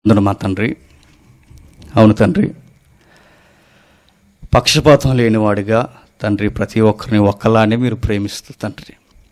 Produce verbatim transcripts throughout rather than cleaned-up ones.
అందును మా తండ్రి, అవును తండ్రి, పక్షపాతం లేనివాడిగా తండ్రి ప్రతి ఒక్కరిని ఒక్కలానే మీరు ప్రేమిస్తూ తండ్రి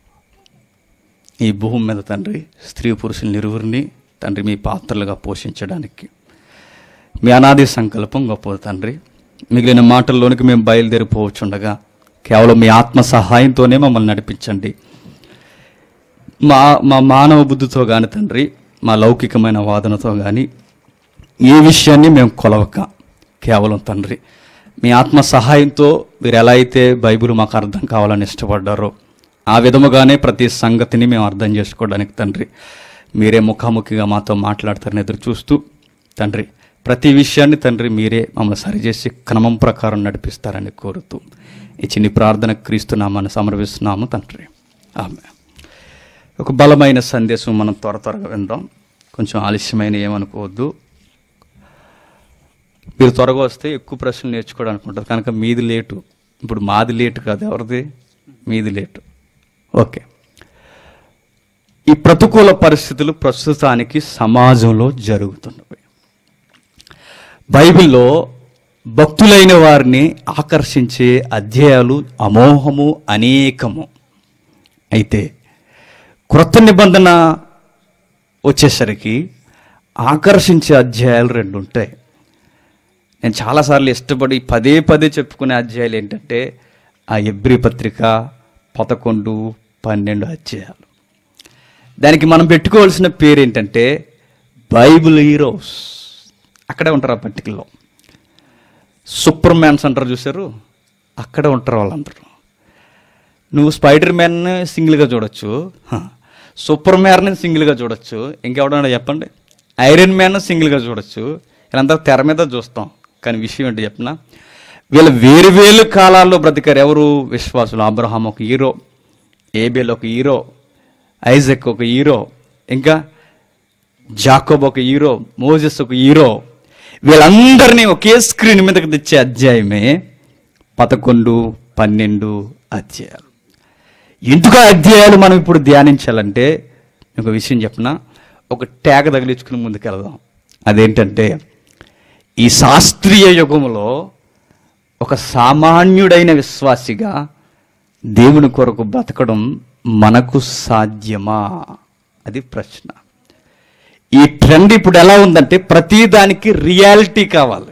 ఈ భూమి మీద తండ్రి స్త్రీ పురుషుల్ని ఇరువురిని తండ్రి మీ పాత్రలుగా పోషించడానికి మీ అనాది సంకల్పం గొప్పది తండ్రి. మిగిలిన మాటల్లోనికి మేము బయలుదేరిపోవచ్చుండగా కేవలం మీ ఆత్మ సహాయంతోనే మమ్మల్ని నడిపించండి. మా మా మానవ బుద్ధితో కానీ తండ్రి, మా లౌకికమైన వాదనతో కానీ ఏ విషయాన్ని మేము కొలవక కేవలం తండ్రి మీ ఆత్మ సహాయంతో మీరు ఎలా అయితే బైబిల్ మాకు అర్థం కావాలని ఇష్టపడ్డారో ఆ విధముగానే ప్రతి సంగతిని మేము అర్థం చేసుకోవడానికి తండ్రి మీరే ముఖాముఖిగా మాతో మాట్లాడతారని ఎదురు చూస్తూ తండ్రి ప్రతి విషయాన్ని తండ్రి మీరే మమ్మల్ని సరిచేసి క్రమం ప్రకారం నడిపిస్తారని కోరుతూ ఈ చిన్ని ప్రార్థన క్రీస్తు నామాన్ని సమర్పిస్తున్నాము తండ్రి, ఆమేన్. ఒక బలమైన సందేశం మనం త్వర త్వరగా విందాం. కొంచెం ఆలస్యమైన ఏమనుకోవద్దు. మీరు త్వరగా వస్తే ఎక్కువ ప్రశ్నలు నేర్చుకోవడానికి ఉంటుంది కనుక మీది లేటు. ఇప్పుడు మాది లేటు కాదు, ఎవరిది? మీది లేటు. ఓకే. ఈ ప్రతికూల పరిస్థితులు ప్రస్తుతానికి సమాజంలో జరుగుతున్నవి. బైబిల్లో భక్తులైన వారిని ఆకర్షించే అధ్యాయాలు అమోహము అనేకము. అయితే క్రొత్త నిబంధన వచ్చేసరికి ఆకర్షించే అధ్యాయాలు రెండు ఉంటాయి. నేను చాలాసార్లు ఇష్టపడి పదే పదే చెప్పుకునే అధ్యాయాలు ఏంటంటే ఆ ఎబ్రీ పత్రిక పదకొండు పన్నెండు అధ్యాయాలు. దానికి మనం పెట్టుకోవాల్సిన పేరు ఏంటంటే బైబిల్ హీరోస్. అక్కడే ఉంటారు ఆ పట్టికల్లో. సూపర్ మ్యాన్స్ అంటారు చూసారు, అక్కడే ఉంటారు వాళ్ళందరూ. నువ్వు స్పైడర్ మ్యాన్ని సింగిల్గా చూడొచ్చు, సూపర్ మ్యాన్ని సింగిల్గా చూడొచ్చు, ఇంకెవడన్నా చెప్పండి, ఐరన్ మ్యాన్ సింగిల్గా చూడొచ్చు. వీళ్ళంతా తెర మీద చూస్తాం. కానీ విషయం ఏంటి చెప్పిన, వీళ్ళు వేరు వేరు కాలాల్లో బ్రతికారు. ఎవరు? విశ్వాసులు. అబ్రహాం ఒక హీరో, ఏబేల్ ఒక హీరో, ఐజక్ ఒక హీరో, ఇంకా జాకోబ్ ఒక హీరో, మోజెస్ ఒక హీరో. వీళ్ళందరినీ ఒకే స్క్రీన్ మీదకి తెచ్చే అధ్యాయమే పదకొండు పన్నెండు అధ్యాయాలు. ఎందుకు ఆ అధ్యాయాలు మనం ఇప్పుడు ధ్యానించాలంటే ఒక విషయం చెప్పిన, ఒక ట్యాగ్ తగిలించుకుని ముందుకు వెళదాం. అదేంటంటే ఈ శాస్త్రీయ యుగంలో ఒక సామాన్యుడైన విశ్వాసిగా దేవుని కొరకు బ్రతకడం మనకు సాధ్యమా? అది ప్రశ్న. ఈ ట్రెండ్ ఇప్పుడు ఎలా ఉందంటే ప్రతిదానికి రియాలిటీ కావాలి,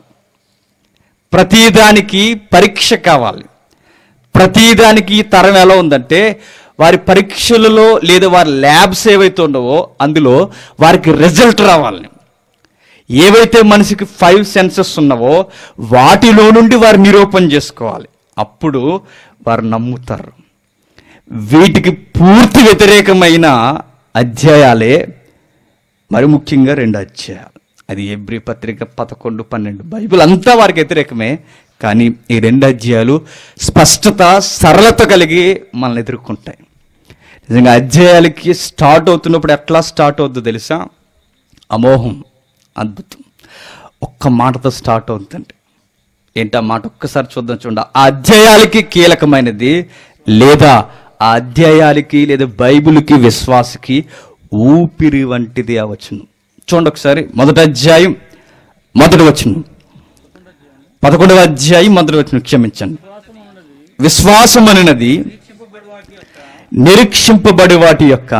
ప్రతిదానికి పరీక్ష కావాలి. ప్రతిదానికి ఈ తరం ఎలా ఉందంటే వారి పరీక్షలలో లేదా వారి ల్యాబ్స్ ఏవైతే ఉండవో అందులో వారికి రిజల్ట్ రావాలి. ఏవైతే మనిషికి ఫైవ్ సెన్సెస్ ఉన్నావో వాటిలో నుండి వారు నిరూపణ చేసుకోవాలి. అప్పుడు వారు నమ్ముతారు. వీటికి పూర్తి వ్యతిరేకమైన అధ్యాయాలే మరి ముఖ్యంగా రెండు అధ్యాయాలు. అది ఎబ్రీ పత్రిక పదకొండు పన్నెండు. బైబిల్ అంతా వారికి వ్యతిరేకమే, కానీ ఈ రెండు అధ్యాయాలు స్పష్టత సరళత కలిగి మనల్ని ఎదుర్కొంటాయి. నిజంగా అధ్యాయాలకి స్టార్ట్ అవుతున్నప్పుడు ఎట్లా స్టార్ట్ అవుతుందో తెలుసా? అమోహం, అద్భుతం. ఒక్క మాటతో స్టార్ట్ అవుతుందండి. ఏంటి ఆ మాట? ఒక్కసారి చూద్దాం. చూడండి, ఆ అధ్యాయాలకి కీలకమైనది లేదా ఆ అధ్యాయాలకి లేదా బైబిల్కి విశ్వాసకి ఊపిరి వంటిది ఆ వచనం. చూడండి ఒకసారి. మొదటి అధ్యాయం మొదటి వచనం, పదకొండవ అధ్యాయం మొదటి వచనం. క్షమించండి. విశ్వాసం అనేది నిరీక్షింపబడి వాటి యొక్క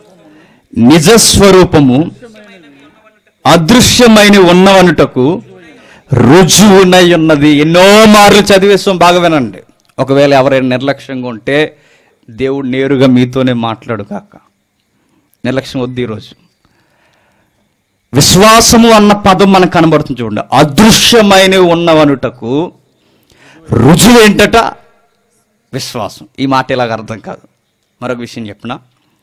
నిజస్వరూపము అదృశ్యమైన ఉన్నవనుటకు రుజువునై ఉన్నది. ఎన్నో మార్లు చదివేస్తాం, బాగా వినండి. ఒకవేళ ఎవరైనా నిర్లక్ష్యంగా ఉంటే దేవుడు నేరుగా మీతోనే మాట్లాడు కాక. నిర్లక్ష్యం వద్దు. ఈరోజు విశ్వాసము అన్న పదం మనకు కనబడుతుంది. చూడండి, అదృశ్యమైన ఉన్నవనుటకు రుజువు ఏంటట? విశ్వాసం. ఈ మాట ఇలాగ అర్థం కాదు. మరొక విషయం చెప్పిన,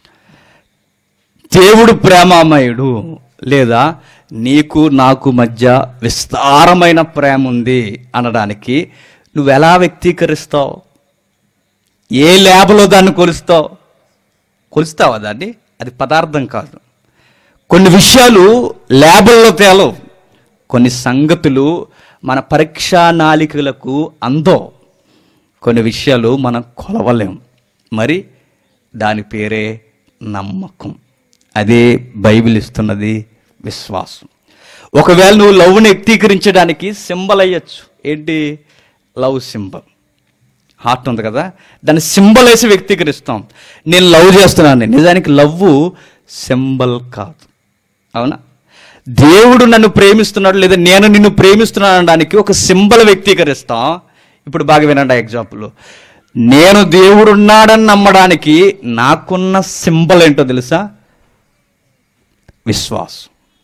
దేవుడు ప్రేమామయుడు లేదా నీకు నాకు మధ్య విస్తారమైన ప్రేమ ఉంది అనడానికి నువ్వు ఎలా వ్యక్తీకరిస్తావు? ఏ ల్యాబ్లో దాన్ని కొలుస్తావు? కొలుస్తావా దాన్ని? అది పదార్థం కాదు. కొన్ని విషయాలు ల్యాబుల్లో తేలవు. కొన్ని సంగతులు మన పరీక్షా నాళికలకు అందో. కొన్ని విషయాలు మనం కొలవలేం. మరి దాని పేరే నమ్మకం. అదే బైబిల్ ఇస్తున్నది విశ్వాసం. ఒకవేళ నువ్వు లవ్ని వ్యక్తీకరించడానికి సింబల్ అయ్యచ్చు. ఏంటి? Love symbol. హార్ట్ ఉంది కదా, దాన్ని సింబల్ వేసి వ్యక్తీకరిస్తాం. నేను లవ్ చేస్తున్నాను. నిజానికి లవ్ సింబల్ కాదు. అవునా? దేవుడు నన్ను ప్రేమిస్తున్నాడు లేదా నేను నిన్ను ప్రేమిస్తున్నాను అనడానికి ఒక సింబల్ వ్యక్తీకరిస్తాం. ఇప్పుడు బాగా వినండి ఆ ఎగ్జాంపుల్. నేను దేవుడు ఉన్నాడని నమ్మడానికి నాకున్న సింబల్ ఏంటో తెలుసా? విశ్వాసం.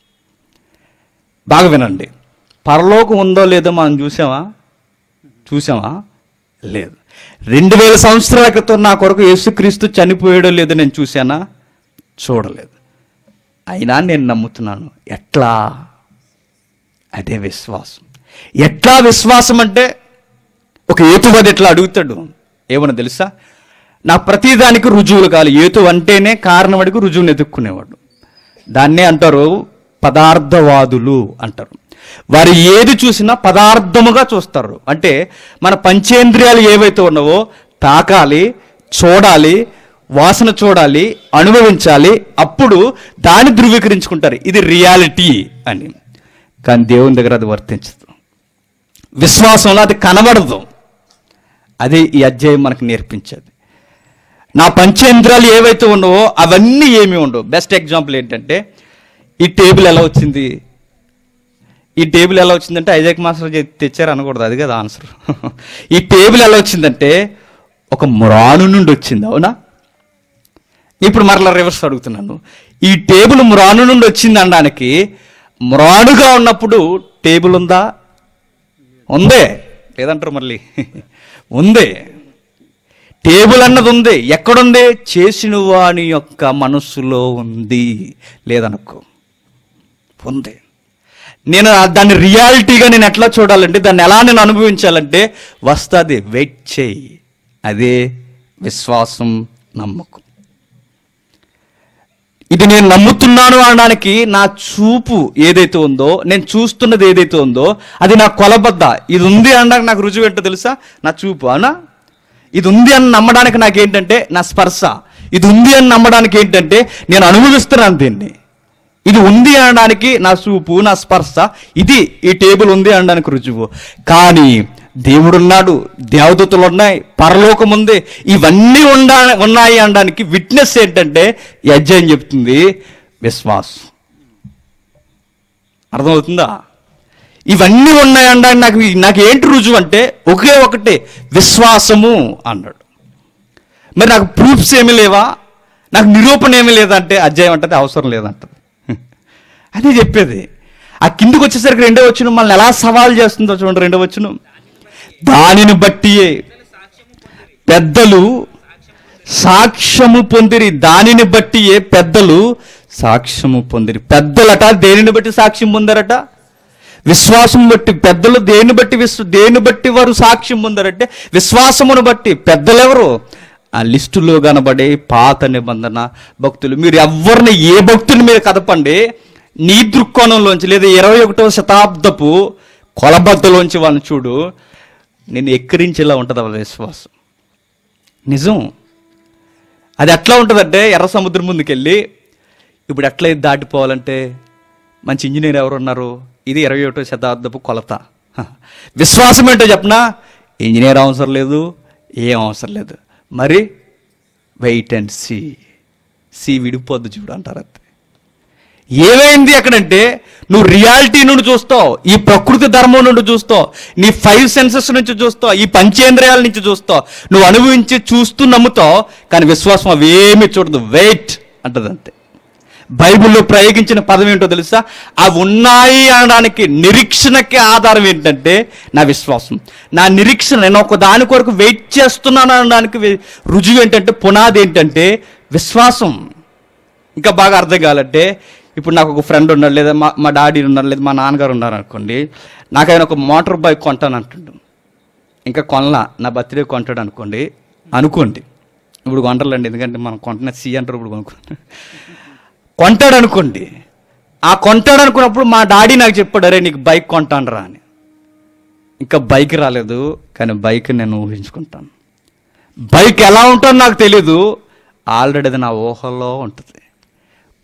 బాగా వినండి. పరలోకం ఉందో లేదో మనం చూసామా? చూసామా? లేదు. రెండు వేల సంవత్సరాల క్రితం నా కొరకు యేసుక్రీస్తు చనిపోయాడో లేదో నేను చూశానా? చూడలేదు. అయినా నేను నమ్ముతున్నాను. ఎట్లా? అదే విశ్వాసం. ఎట్లా విశ్వాసం అంటే, ఒక హేతువాది ఎట్లా అడుగుతాడు ఏమన్నా తెలుసా? నా ప్రతిదానికి రుజువులు కావాలి. హేతు అంటేనే కారణం అడిగి రుజువుని ఎదుక్కునేవాడు. దాన్నే అంటారు పదార్థవాదులు అంటారు. వారు ఏది చూసినా పదార్థముగా చూస్తారు. అంటే మన పంచేంద్రియాలు ఏవైతే ఉన్నావో తాకాలి, చూడాలి, వాసన చూడాలి, అనుభవించాలి, అప్పుడు దాన్ని ధృవీకరించుకుంటారు ఇది రియాలిటీ అని. కానీ దేవుని దగ్గర అది వర్తించదు. విశ్వాసంలో అది కనబడదు. అదే ఈ అధ్యాయం మనకు నేర్పించేది. నా పంచేంద్రియాలు ఏవైతే ఉన్నావో అవన్నీ ఏమీ ఉండవు. బెస్ట్ ఎగ్జాంపుల్ ఏంటంటే, ఈ టేబుల్ ఎలా వచ్చింది? ఈ టేబుల్ ఎలా వచ్చిందంటే ఐజాక్ మాస్టర్ తెచ్చారు అనకూడదు, అది కదా ఆన్సర్. ఈ టేబుల్ ఎలా వచ్చిందంటే ఒక మ్రాను నుండి వచ్చింది. అవునా? ఇప్పుడు మరలా రివర్స్ అడుగుతున్నాను. ఈ టేబుల్ మ్రాను నుండి వచ్చింది అనడానికి మ్రానుగా ఉన్నప్పుడు టేబుల్ ఉందా? ఉందే. లేదంటారు మళ్ళీ. ఉందే. టేబుల్ అన్నది ఉంది. ఎక్కడుంది? చేసిన వాని యొక్క మనస్సులో ఉంది. లేదనుకో, ఉంది. నేను దాన్ని రియాలిటీగా నేను ఎట్లా చూడాలంటే, దాన్ని ఎలా నేను అనుభవించాలంటే వస్తుంది. వెయిట్ చేయి. అదే విశ్వాసం, నమ్మకం. ఇది నేను నమ్ముతున్నాను అనడానికి నా చూపు ఏదైతే ఉందో, నేను చూస్తున్నది ఏదైతే ఉందో అది నా కొలబద్ద. ఇది ఉంది అనడానికి నాకు రుజువు ఏంటో తెలుసా? నా చూపు. అవునా? ఇది ఉంది అని నమ్మడానికి నాకేంటంటే నా స్పర్శ. ఇది ఉంది అని నమ్మడానికి ఏంటంటే నేను అనుభవిస్తున్నాను దీన్ని. ఇది ఉంది అనడానికి నా చూపు, నా స్పర్శ. ఇది ఈ టేబుల్ ఉంది అనడానికి రుజువు. కానీ దేవుడున్నాడు, దేవదూతలు ఉన్నాయి, పరలోకం ఉంది, ఇవన్నీ ఉండా ఉన్నాయి అనడానికి విట్నెస్ ఏంటంటే ఈ అధ్యాయం చెప్తుంది విశ్వాసం. అర్థమవుతుందా? ఇవన్నీ ఉన్నాయి అనడానికి నాకు నాకు ఏంటి రుజువు అంటే ఒకే ఒకటే, విశ్వాసము అన్నాడు. మరి నాకు ప్రూఫ్స్ ఏమీ లేవా? నాకు నిరూపణ ఏమీ లేదంటే అధ్యాయం అంటే అవసరం లేదంటది. అదే చెప్పేది. ఆ కిందికి వచ్చేసరికి రెండో వచనం మనల్ని ఎలా సవాల్ చేస్తుందో చూడండి. రెండో వచనం, దానిని బట్టి పెద్దలు సాక్ష్యము పొందిరి. దానిని బట్టి పెద్దలు సాక్ష్యము పొందిరి. పెద్దలట దేనిని బట్టి సాక్ష్యం పొందారట? విశ్వాసం బట్టి. పెద్దలు దేని బట్టి విశ్వ దేని బట్టి వారు సాక్ష్యం పొందారంటే విశ్వాసమును బట్టి. పెద్దలెవరు? ఆ లిస్టులో కనబడే పాత నిబంధన భక్తులు. మీరు ఎవరిని ఏ భక్తుని మీరు కదపండి, నీ దృక్కోణంలోంచి లేదా ఇరవై ఒకటవ శతాబ్దపు కొలబద్దలోంచి వాళ్ళని చూడు, నేను ఎక్కిరించేలా ఉంటుంది వాళ్ళ విశ్వాసం. నిజం. అది ఎట్లా ఉంటుందంటే ఎర్ర సముద్రం ముందుకెళ్ళి ఇప్పుడు ఎట్లా ఇది దాటిపోవాలంటే మంచి ఇంజనీర్ ఎవరు ఉన్నారు? ఇది ఇరవై ఒకటో శతాబ్దపు కొలత. విశ్వాసం ఏంటో చెప్పనా? ఇంజనీర్ అవసరం లేదు, ఏం అవసరం లేదు. మరి వెయిట్ అండ్ సీ. సీ విడిపోద్దు చూడు అంటారు. అంతే. ఏమైంది అక్కడంటే నువ్వు రియాలిటీ నుండి చూస్తావు, ఈ ప్రకృతి ధర్మం నుండి చూస్తావు, నీ ఫైవ్ సెన్సెస్ నుంచి చూస్తావు, ఈ పంచేంద్రియాల నుంచి చూస్తావు, నువ్వు అనుభవించి చూస్తూ నమ్ముతావు. కానీ విశ్వాసం అవేమి చూడదు, వెయిట్ అంటది. అంతే. బైబిల్లో ప్రయోగించిన పదం ఏంటో తెలుసా? అవి ఉన్నాయి అనడానికి నిరీక్షణకి ఆధారం ఏంటంటే నా విశ్వాసం. నా నిరీక్షణ, నేను ఒక దాని కొరకు వెయిట్ చేస్తున్నాను అనడానికి రుజువు ఏంటంటే, పునాది ఏంటంటే విశ్వాసం. ఇంకా బాగా అర్థం కావాలంటే, ఇప్పుడు నాకు ఒక ఫ్రెండ్ ఉన్నాడు, లేదా మా మా డాడీ ఉన్నారు, లేదా మా నాన్నగారు ఉన్నారు అనుకోండి. నాకు ఆయన ఒక మోటార్ బైక్ కొంటాను అంటుండు. ఇంకా కొనలా, నా బర్త్డే కొంటాడు అనుకోండి అనుకోండి ఇప్పుడు కొంటారులేండి, ఎందుకంటే మనం కొంటున్న సి అంటారు. ఇప్పుడు కొనుక్కుంటా కొంటాడు అనుకోండి. ఆ కొంటాడు అనుకున్నప్పుడు మా డాడీ నాకు చెప్పాడు, అరే నీకు బైక్ కొంటాను అని. ఇంకా బైక్ రాలేదు, కానీ బైక్ నేను ఊహించుకుంటాను. బైక్ ఎలా ఉంటుందో నాకు తెలీదు, ఆల్రెడీ అది నా ఊహల్లో ఉంటుంది.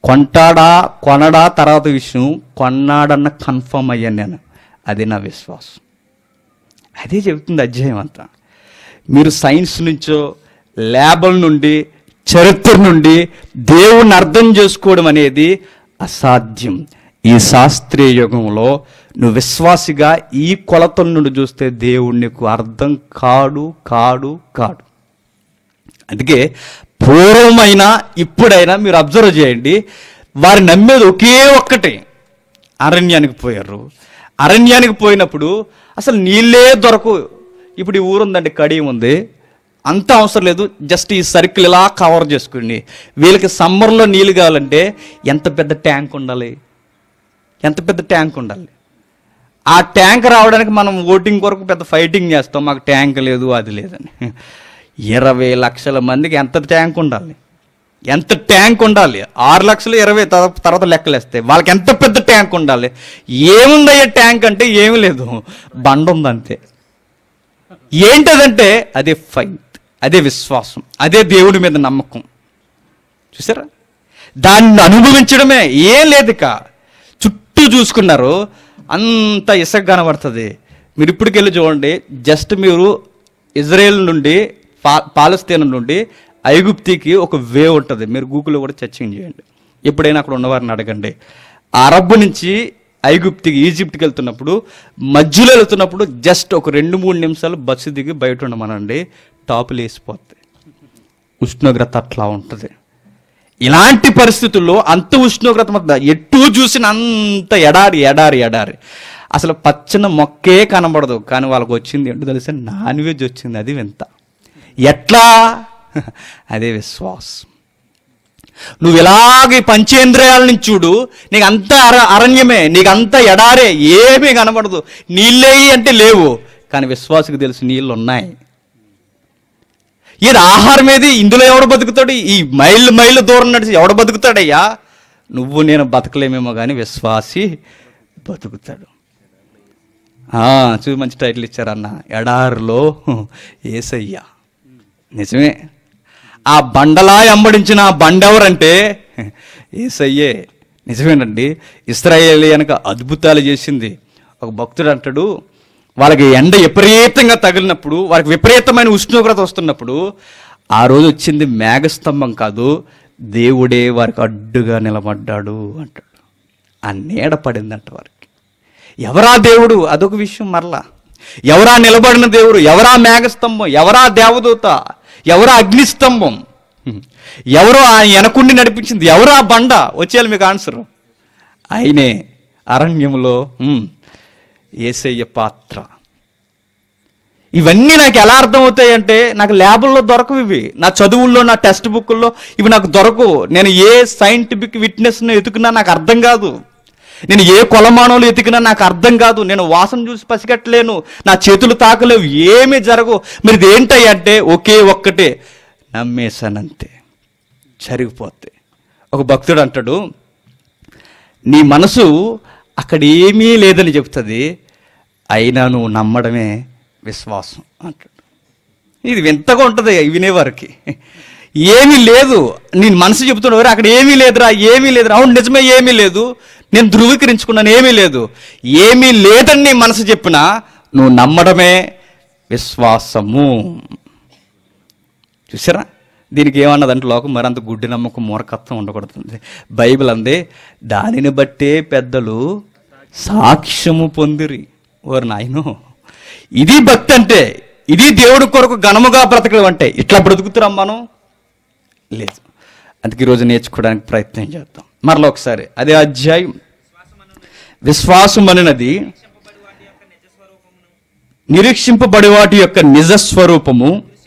కొంటాడా కొనడా తర్వాత విషయం, కొన్నాడన్న కన్ఫర్మ్ అయ్యాను నేను, అది నా విశ్వాసం. అదే చెబుతుంది అధ్యాయం అంతా. మీరు సైన్స్ నుంచో ల్యాబుల నుండి చరిత్ర నుండి దేవుణ్ణి అర్థం చేసుకోవడం అనేది అసాధ్యం. ఈ శాస్త్రీయ యుగంలో నువ్వు విశ్వాసిగా ఈ కొలతల నుండి చూస్తే దేవుడు నీకు అర్థం కాడు కాడు కాడు. అందుకే పూర్వమైనా ఇప్పుడైనా మీరు అబ్జర్వ్ చేయండి, వారు నమ్మేది ఒకే ఒక్కటే, అరణ్యానికి పోయారు. అరణ్యానికి పోయినప్పుడు అసలు నీళ్ళే దొరకు. ఇప్పుడు ఈ ఊరు ఉందండి, కడియం ఉంది, అంత అవసరం లేదు, జస్ట్ ఈ సర్కిల్ ఇలా కవర్ చేసుకుని. వీళ్ళకి సమ్మర్లో నీళ్ళు కావాలంటే ఎంత పెద్ద ట్యాంక్ ఉండాలి, ఎంత పెద్ద ట్యాంక్ ఉండాలి. ఆ ట్యాంక్ రావడానికి మనం ఓటింగ్ కొరకు పెద్ద ఫైటింగ్ చేస్తాం, మాకు ట్యాంక్ లేదు అది లేదని. ఇరవై లక్షల మందికి ఎంత ట్యాంక్ ఉండాలి, ఎంత ట్యాంక్ ఉండాలి? ఆరు లక్షలు ఇరవై తర్వాత లెక్కలేస్తే వాళ్ళకి ఎంత పెద్ద ట్యాంక్ ఉండాలి. ఏముందయ్యే ట్యాంక్ అంటే ఏమి లేదు, బండ ఉందంతే. ఏంటదంటే అదే ఫైత్, అదే విశ్వాసం, అదే దేవుడి మీద నమ్మకం. చూసారా, దాన్ని అనుభవించడమే. ఏం లేదు, ఇక చుట్టూ చూసుకున్నారు అంత ఇసుక కనబడుతుంది. మీరు ఇప్పటికెళ్ళి చూడండి, జస్ట్ మీరు ఇజ్రాయెల్ నుండి పా పాలస్తీనా నుండి ఐగుప్తికి ఒక వే ఉంటుంది. మీరు గూగుల్లో కూడా సెర్చింగ్ చేయండి, ఎప్పుడైనా అక్కడ ఉన్నవారిని అడగండి. అరబ్ నుంచి ఐగుప్తికి ఈజిప్ట్కి వెళ్తున్నప్పుడు మధ్యలో వెళ్తున్నప్పుడు జస్ట్ ఒక రెండు మూడు నిమిషాలు బస్సు దిగి బయట ఉండమనండి, టాపులు వేసిపోతాయి. ఉష్ణోగ్రత అట్లా ఉంటుంది. ఇలాంటి పరిస్థితుల్లో అంత ఉష్ణోగ్రత మధ్య ఎటు చూసిన అంత ఎడారి ఎడారి ఎడారి అసలు పచ్చని మొక్కే కనబడదు. కానీ వాళ్ళకి వచ్చింది ఏంటో తెలిసి నాన్ వెజ్ వచ్చింది. అది వింత. ఎట్లా? అదే విశ్వాసం. నువ్వు ఇలాగే పంచేంద్రియాల నుంచి చూడు, నీకు అంతా అర అరణ్యమే, నీకు అంతా ఎడారే, ఏమీ కనబడదు. నీళ్ళేయి అంటే లేవు, కానీ విశ్వాసకు తెలుసు నీళ్ళు ఉన్నాయి. ఇది ఆహారం ఏది, ఇందులో ఎవడు బతుకుతాడు? ఈ మైళ్ళు మైళ్ళు దూరం నడిచి ఎవడు బతుకుతాడయ్యా? నువ్వు నేను బతకలేమేమో కానీ విశ్వాసి బతుకుతాడు. చూ మంచి టైటిల్ ఇచ్చారన్న, ఎడారిలో యేసయ్య. నిజమే, ఆ బండలా ఎంబడించిన ఆ బండ ఎవరంటే యేసయ్యే. నిజమేనండి, ఇశ్రాయేలీయులకు అద్భుతాలు చేసింది. ఒక భక్తుడు అంటాడు, వాళ్ళకి ఎండ విపరీతంగా తగిలినప్పుడు, వాళ్ళకి విపరీతమైన ఉష్ణోగ్రత వస్తున్నప్పుడు, ఆ రోజు వచ్చింది మేఘస్తంభం కాదు, దేవుడే వారికి అడ్డుగా నిలబడ్డాడు అంటాడు. ఆ నీడ పడిందంట వారికి. ఎవరా దేవుడు? అదొక విషయం. మరలా ఎవరా నిలబడిన దేవుడు? ఎవరా మేఘస్తంభం? ఎవరా దేవదూత? ఎవరా అగ్నిస్తంభం? ఎవరో ఆ వెనకుండి నడిపించింది? ఎవరా బండ? వచ్చేయాలి మీకు ఆన్సర్. ఆయనే అరణ్యంలో యేసయ్య పాత్ర. ఇవన్నీ నాకు ఎలా అర్థమవుతాయి అంటే, నాకు ల్యాబుల్లో దొరకవు ఇవి, నా చదువుల్లో, నా టెక్స్ట్ బుక్ల్లో ఇవి నాకు దొరకవు. నేను ఏ సైంటిఫిక్ విట్నెస్ను ఎతుకున్నా నాకు అర్థం కాదు. నేను ఏ కొలమానంలో ఎతికినా నాకు అర్థం కాదు. నేను వాసన చూసి పసిగట్టలేను, నా చేతులు తాకలేవు, ఏమీ జరగవు. మరి ఇది ఏంటంటే ఒకే ఒక్కటే, నమ్మేశానంతే, జరిగిపోతే. ఒక భక్తుడు అంటాడు, నీ మనసు అక్కడ ఏమీ లేదని చెప్తుంది, అయినా నువ్వు నమ్మడమే విశ్వాసం అంటాడు. ఇది వింతగా ఉంటుంది వినేవారికి. ఏమీ లేదు, నేను మనసు చెబుతున్నావు, అక్కడ ఏమీ లేదురా, ఏమీ లేదురా. అవును నిజమే, ఏమీ లేదు, నేను ధృవీకరించుకున్నాను, ఏమీ లేదు. ఏమీ లేదని నీ మనసు చెప్పినా నువ్వు నమ్మడమే విశ్వాసము. చూసారా, దీనికి ఏమన్నదంటే లోకం మరంత గుడ్డి నమ్మకం మూర్ఖత్వం ఉండకూడదు. బైబిల్ అందే, దానిని బట్టే పెద్దలు సాక్ష్యము పొందిరి. ఓరు నాయనో, ఇది భక్తి అంటే, ఇది దేవుడి కొరకు ఘనముగా బ్రతకడం అంటే. ఇట్లా బ్రతుకుతున్నాం మనం? లేదు. అందుకే ఈరోజు నేర్చుకోవడానికి ప్రయత్నం చేద్దాం. మరలా ఒకసారి అదే అధ్యాయం. విశ్వాసం అనినది నిరీక్షింపబడి వాటి యొక్క నిజస్వరూపము,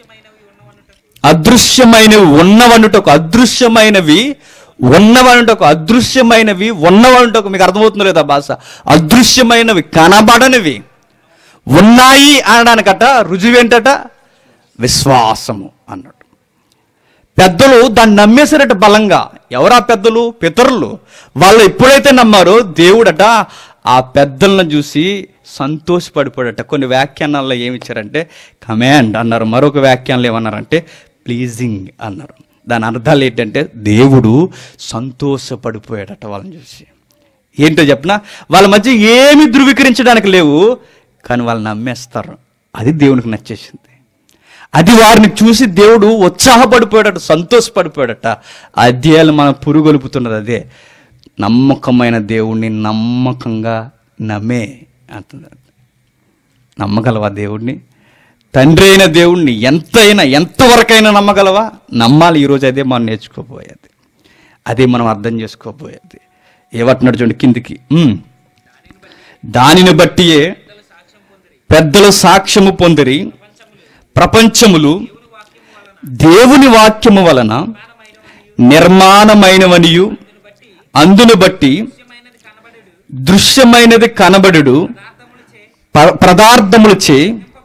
అదృశ్యమైనవి ఉన్నవనుటకు, అదృశ్యమైనవి ఉన్నవనుటకు, అదృశ్యమైనవి ఉన్నవనుటకు. మీకు అర్థమవుతుందో లేదా భాష? అదృశ్యమైనవి కనబడనివి ఉన్నాయి అనడానికట రుజువేంటట? విశ్వాసము అన్నాడు. పెద్దలు దాన్ని నమ్మేశారట బలంగా. ఎవరా పెద్దలు? పితరులు. వాళ్ళు ఎప్పుడైతే నమ్మారో దేవుడట ఆ పెద్దలను చూసి సంతోషపడిపోడట. కొన్ని వ్యాఖ్యానాల్లో ఏమి ఇచ్చారంటే కమాండ్ అన్నారు, మరొక వ్యాఖ్యానాలు ఏమన్నారంటే ప్లీజింగ్ అన్నారు. దాని అర్థాలు ఏంటంటే దేవుడు సంతోషపడిపోయాడట వాళ్ళని చూసి. ఏంటో చెప్పనా, వాళ్ళ మధ్య ఏమి ధృవీకరించడానికి లేవు, కానీ వాళ్ళు నమ్మేస్తారు. అది దేవునికి నచ్చేసింది. అది వారిని చూసి దేవుడు ఉత్సాహపడిపోయాడట, సంతోషపడిపోయాడట. అధ్యాయాలు మనం పురుగొలుపుతున్నది అదే. నమ్మకమైన దేవుణ్ణి నమ్మకంగా నమ్మే అంటుంది. నమ్మగలవా దేవుణ్ణి? తండ్రి అయిన దేవుణ్ణి ఎంతైనా ఎంతవరకైనా నమ్మగలవా? నమ్మాలి. ఈరోజు అదే మనం నేర్చుకోబోయేది, అదే మనం అర్థం చేసుకోబోయేది. ఏమంటున్నాడు చూడండి కిందికి, దానిని బట్టియే పెద్దలు సాక్ష్యము పొందిరి, ప్రపంచములు దేవుని వాక్యము వలన నిర్మాణమైనవనియు అందును బట్టి దృశ్యమైనది కనబడుడు పదార్థములచే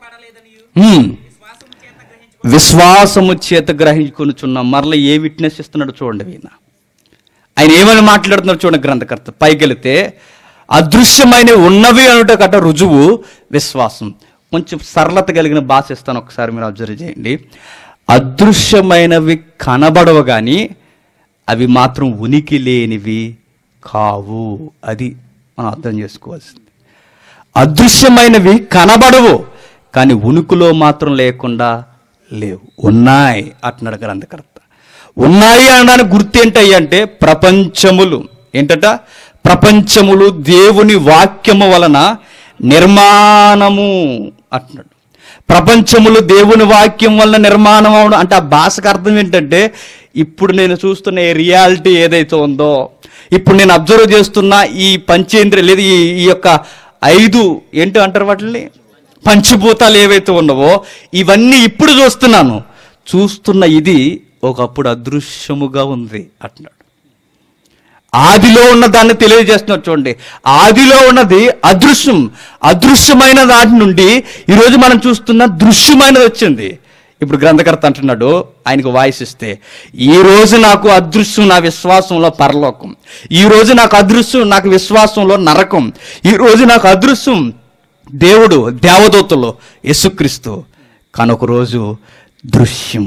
విశ్వాసము చేత గ్రహించుకొనుచున్నాం. మరలా ఏ విట్నెస్ ఇస్తున్నాడు చూడండి. ఈయన ఆయన ఏమని మాట్లాడుతున్నాడు చూడండి గ్రంథకర్త. పైకెళితే అదృశ్యమైనవి ఉన్నవి అనుట కట రుజువు విశ్వాసం. కొంచెం సరళత కలిగిన భాష ఇస్తాను, ఒకసారి మీరు అబ్జర్వ్ చేయండి. అదృశ్యమైనవి కనబడవు కానీ అవి మాత్రం ఉనికి లేనివి కావు. అది మనం అర్థం చేసుకోవాల్సింది. అదృశ్యమైనవి కనబడవు కానీ ఉనికిలో మాత్రం లేకుండా లేవు, ఉన్నాయి అంటున్నాడు గ్రంథకర్త. ఉన్నాయి అనడానికి గుర్తు ఏంటంటే ప్రపంచములు. ఏంటట? ప్రపంచములు దేవుని వాక్యము వలన నిర్మాణము అంటున్నాడు. ప్రపంచములు దేవుని వాక్యం వలన నిర్మాణం అవడం అంటే ఆ భాషకు అర్థం ఏంటంటే, ఇప్పుడు నేను చూస్తున్న ఈ రియాలిటీ ఏదైతే ఉందో, ఇప్పుడు నేను అబ్జర్వ్ చేస్తున్న ఈ పంచేంద్రియ లేదు ఈ ఈ యొక్క ఐదు ఏంటో అంటారు వాటిని, పంచభూతాలు ఏవైతే ఉన్నావో ఇవన్నీ ఇప్పుడు చూస్తున్నాను. చూస్తున్న ఇది ఒకప్పుడు అదృశ్యముగా ఉంది అంటున్నాడు. ఆదిలో ఉన్న దాన్ని తెలియజేస్తున్నాడు చూడండి. ఆదిలో ఉన్నది అదృశ్యం, అదృశ్యమైన దాటి నుండి ఈరోజు మనం చూస్తున్న దృశ్యమైనది వచ్చింది. ఇప్పుడు గ్రంథకర్త అంటున్నాడు, ఆయనకు వాయిస్ ఇస్తే, ఈ రోజు నాకు అదృశ్యం నా విశ్వాసంలో పరలోకం, ఈ రోజు నాకు అదృశ్యం నాకు విశ్వాసంలో నరకం, ఈ రోజు నాకు అదృశ్యం దేవుడు దేవదూతలు యేసుక్రీస్తు. కానీ ఒక రోజు దృశ్యం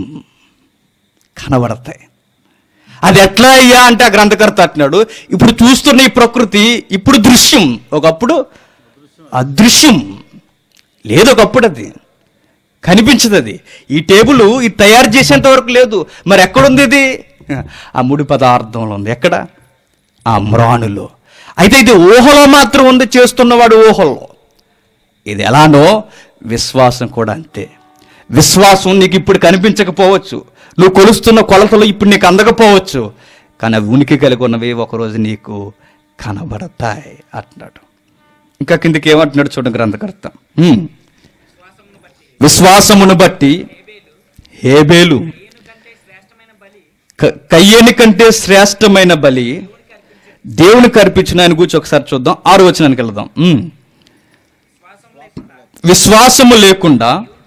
కనబడతాయి. అది ఎట్లా అయ్యా అంటే ఆ గ్రంథకర్త అంటున్నాడు, ఇప్పుడు చూస్తున్న ఈ ప్రకృతి ఇప్పుడు దృశ్యం, ఒకప్పుడు అదృశ్యం లేదు. ఒకప్పుడు అది కనిపించదు. అది ఈ టేబుల్ ఇది తయారు చేసేంత వరకు లేదు. మరి ఎక్కడుంది ఇది? ఆ ముడి పదార్థంలో ఉంది. ఎక్కడ? ఆ మ్రాణులో. అయితే ఇది ఊహలో మాత్రం ఉంది, చేస్తున్నవాడు ఊహలో. ఇది ఎలానో విశ్వాసం కూడా అంతే. విశ్వాసం నీకు ఇప్పుడు కనిపించకపోవచ్చు, నువ్వు కొలుస్తున్న కొలతలు ఇప్పుడు నీకు అందకపోవచ్చు, కానీ అవి ఉనికి కలిగి ఉన్నవి ఒకరోజు నీకు కనబడతాయి అంటున్నాడు. ఇంకా కిందకి ఏమంటున్నాడు చూడండి గ్రంథకర్త. విశ్వాసమును బట్టి హేబేలు కయ్యేని కంటే శ్రేష్టమైన బలి దేవునికి అర్పించిన ఆయన గురించి ఒకసారి చూద్దాం. ఆరు వచనానికి వెళ్దాం. విశ్వాసము లేకుండా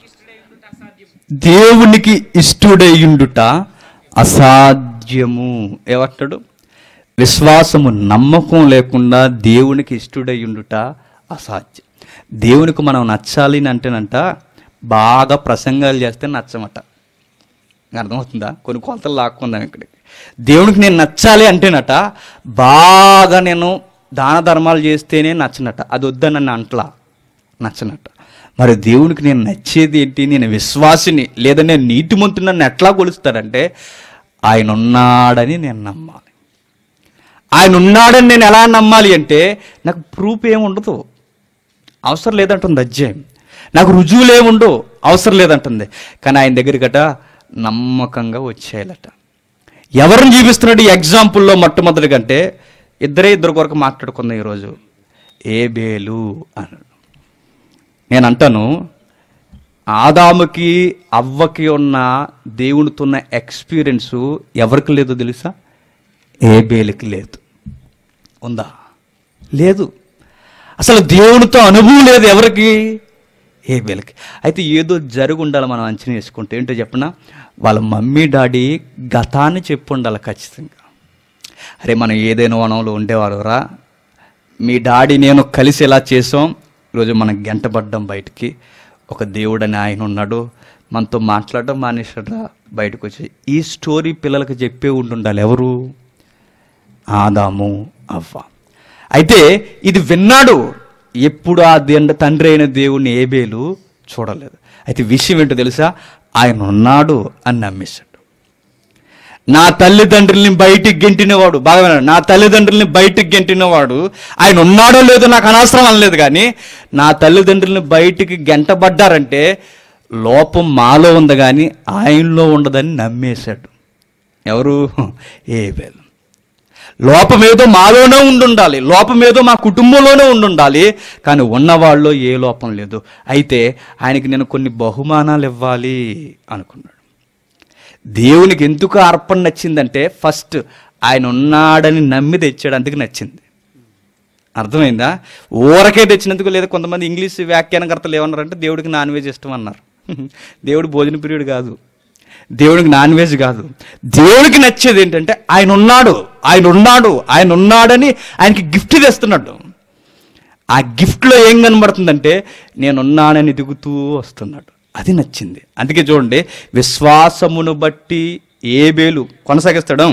దేవునికి ఇష్టుడైయుండుట అసాధ్యము. ఏమంటాడు? విశ్వాసము నమ్మకం లేకుండా దేవునికి ఇష్టుడైయుండుట అసాధ్యం. దేవునికి మనం నచ్చాలి అంటేనంట బాగా ప్రసంగాలు చేస్తే నచ్చమట. అర్థమవుతుందా? కొన్ని కొలతలు లాక్కుందాం ఇక్కడికి. దేవునికి నేను నచ్చాలి అంటేనట బాగా నేను దాన ధర్మాలు చేస్తేనే నచ్చనట. అది వద్దని నన్ను అంటలా, నచ్చనట. మరి దేవునికి నేను నచ్చేది ఏంటి? నేను విశ్వాసిని లేదా నేను నీతిమంతుని నన్ను ఎట్లా కొలుస్తాడంటే ఆయన ఉన్నాడని నేను నమ్మాలి. ఆయన ఉన్నాడని నేను ఎలా నమ్మాలి అంటే నాకు ప్రూఫ్ ఏమి ఉండదు, అవసరం లేదంటుంది అధ్యాయం. నాకు రుజువులు ఏముండవు, అవసరం లేదంటుంది. కానీ ఆయన దగ్గరికట నమ్మకంగా వచ్చేయాలట. ఎవరిని జీవిస్తున్నాడు ఈ ఎగ్జాంపుల్లో? మొట్టమొదటి కంటే ఇద్దరే ఇద్దరు కొరకు మాట్లాడుకుందాం ఈరోజు. హేబేలు అన్నాడు. నేను అంటాను, ఆదాముకి అవ్వకి ఉన్న దేవునితో ఉన్న ఎక్స్పీరియన్సు ఎవరికి లేదో తెలుసా? హేబేలుకి లేదు. ఉందా? లేదు. అసలు దేవునితో అనుభవం లేదు ఎవరికి? హేబేలుకి. అయితే ఏదో జరిగి ఉండాలి మనం అంచనా వేసుకుంటే. ఏంటో చెప్పిన వాళ్ళ మమ్మీ డాడీ గతాన్ని చెప్పు ఉండాలి ఖచ్చితంగా. అరే మనం ఏదైనా వనంలో ఉండేవారు రా, మీ డాడీ నేను కలిసి ఎలా చేసాం, ఈరోజు మనం గంటపడ్డం బయటికి. ఒక దేవుడని ఆయన ఉన్నాడు, మనతో మాట్లాడడం మానేసాడా బయటకు వచ్చి. ఈ స్టోరీ పిల్లలకి చెప్పే ఉంటుండాలి. ఎవరు? ఆదాము అవ్వ. అయితే ఇది విన్నాడు. ఎప్పుడు ఆ తండ్రి అయిన దేవుణ్ణి ఏబేలు చూడలేదు. అయితే విషయం ఏంటో తెలుసా? ఆయన ఉన్నాడు అని నమ్మేశాడు. నా తల్లిదండ్రుల్ని బయటికి గెంటినవాడు, బాగా విన్నాడు, నా తల్లిదండ్రుల్ని బయటికి గెంటినవాడు ఆయన ఉన్నాడో లేదో నాకు అనవసరం అనలేదు. కానీ నా తల్లిదండ్రుల్ని బయటికి గెంటబడ్డారంటే లోపం మాలో ఉంది కానీ ఆయనలో ఉండదని నమ్మేశాడు. ఎవరు? ఏబేలు. లోపం ఏదో మాలోనే ఉండుండాలి, లోపం ఏదో మా కుటుంబంలోనే ఉండుండాలి, కానీ ఉన్నవాళ్ళలో ఏ లోపం లేదు. అయితే ఆయనకి నేను కొన్ని బహుమానాలు ఇవ్వాలి అనుకున్నాడు. దేవునికి ఎందుకు అర్పణ నచ్చిందంటే ఫస్ట్ ఆయన ఉన్నాడని నమ్మి తెచ్చాడు, అందుకు నచ్చింది. అర్థమైందా? ఊరకే తెచ్చినందుకు. లేదా కొంతమంది ఇంగ్లీష్ వ్యాఖ్యానకర్తలు ఏమన్నారంటే దేవుడికి నాన్ వెజ్ ఇష్టం అన్నారు. దేవుడు భోజన ప్రియుడు కాదు, దేవుడికి నాన్ వెజ్ కాదు. దేవుడికి నచ్చేది ఏంటంటే ఆయన ఉన్నాడు, ఆయన ఉన్నాడు, ఆయన ఉన్నాడని ఆయనకి గిఫ్ట్ తెస్తున్నాడు. ఆ గిఫ్ట్లో ఏం కనబడుతుందంటే నేనున్నానని దిగుతూ వస్తున్నాడు. అది నచ్చింది. అందుకే చూడండి, విశ్వాసమును బట్టి ఏబేలు కొనసాగిస్తాడు.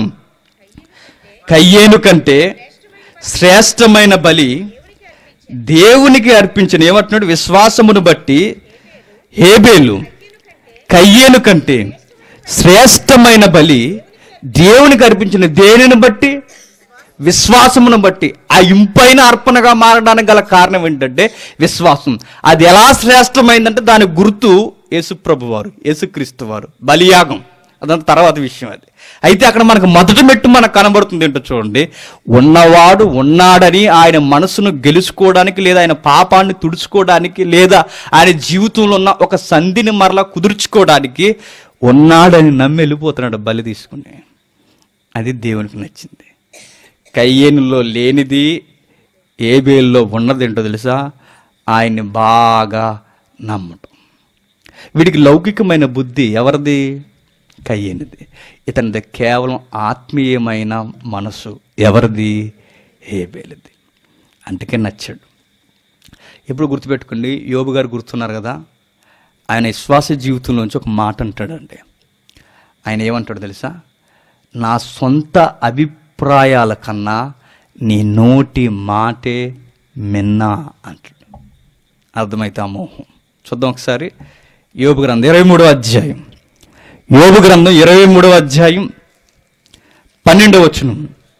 కయ్యేను కంటే శ్రేష్టమైన బలి దేవునికి అర్పించిన. ఏమంటున్నాడు? విశ్వాసమును బట్టి హేబేలు కయ్యేను కంటే శ్రేష్టమైన బలి దేవునికి అర్పించిన. దేనిని బట్టి? విశ్వాసమును బట్టి. ఆ ఇంపైన అర్పణగా మారడానికి గల కారణం ఏంటంటే విశ్వాసం. అది ఎలా శ్రేష్టమైందంటే దాని గుర్తు యేసుప్రభు వారు, యేసుక్రీస్తు వారు బలియాగం. అదంతా తర్వాత విషయం అది. అయితే అక్కడ మనకు మొదటి మెట్టు మనకు కనబడుతుంది ఏంటో చూడండి. ఉన్నవాడు ఉన్నాడని ఆయన మనసును గెలుచుకోవడానికి, లేదా ఆయన పాపాన్ని తుడుచుకోవడానికి, లేదా ఆయన జీవితంలో ఉన్న ఒక సంధిని మరలా కుదుర్చుకోవడానికి ఉన్నాడని నమ్మి వెళ్ళిపోతున్నాడు బలి తీసుకుని. అది దేవునికి నచ్చింది. కయ్యేనులో లేనిది ఏబేల్లో ఉన్నది ఏంటో తెలుసా? ఆయన్ని బాగా నమ్మటం. వీడికి లౌకికమైన బుద్ధి ఎవరిది? కయ్యేనిది. ఇతనిది కేవలం ఆత్మీయమైన మనసు ఎవరిది? ఏబేలుది. అందుకే నచ్చాడు. ఎప్పుడు గుర్తుపెట్టుకోండి, యోబు గారు గుర్తున్నారు కదా, ఆయన విశ్వాస జీవితంలోంచి ఒక మాట అంటాడండి. ఆయన ఏమంటాడు తెలుసా? నా సొంత అభిప్రాయాల కన్నా నీ నోటి మాటే మిన్నా అంటాడు. అర్థమైతే ఆ మోహం. చూద్దాం ఒకసారి. యోబు గ్రంథం ఇరవై మూడవ అధ్యాయం యోబు గ్రంథం ఇరవై మూడవ అధ్యాయం పన్నెండవ వచనం.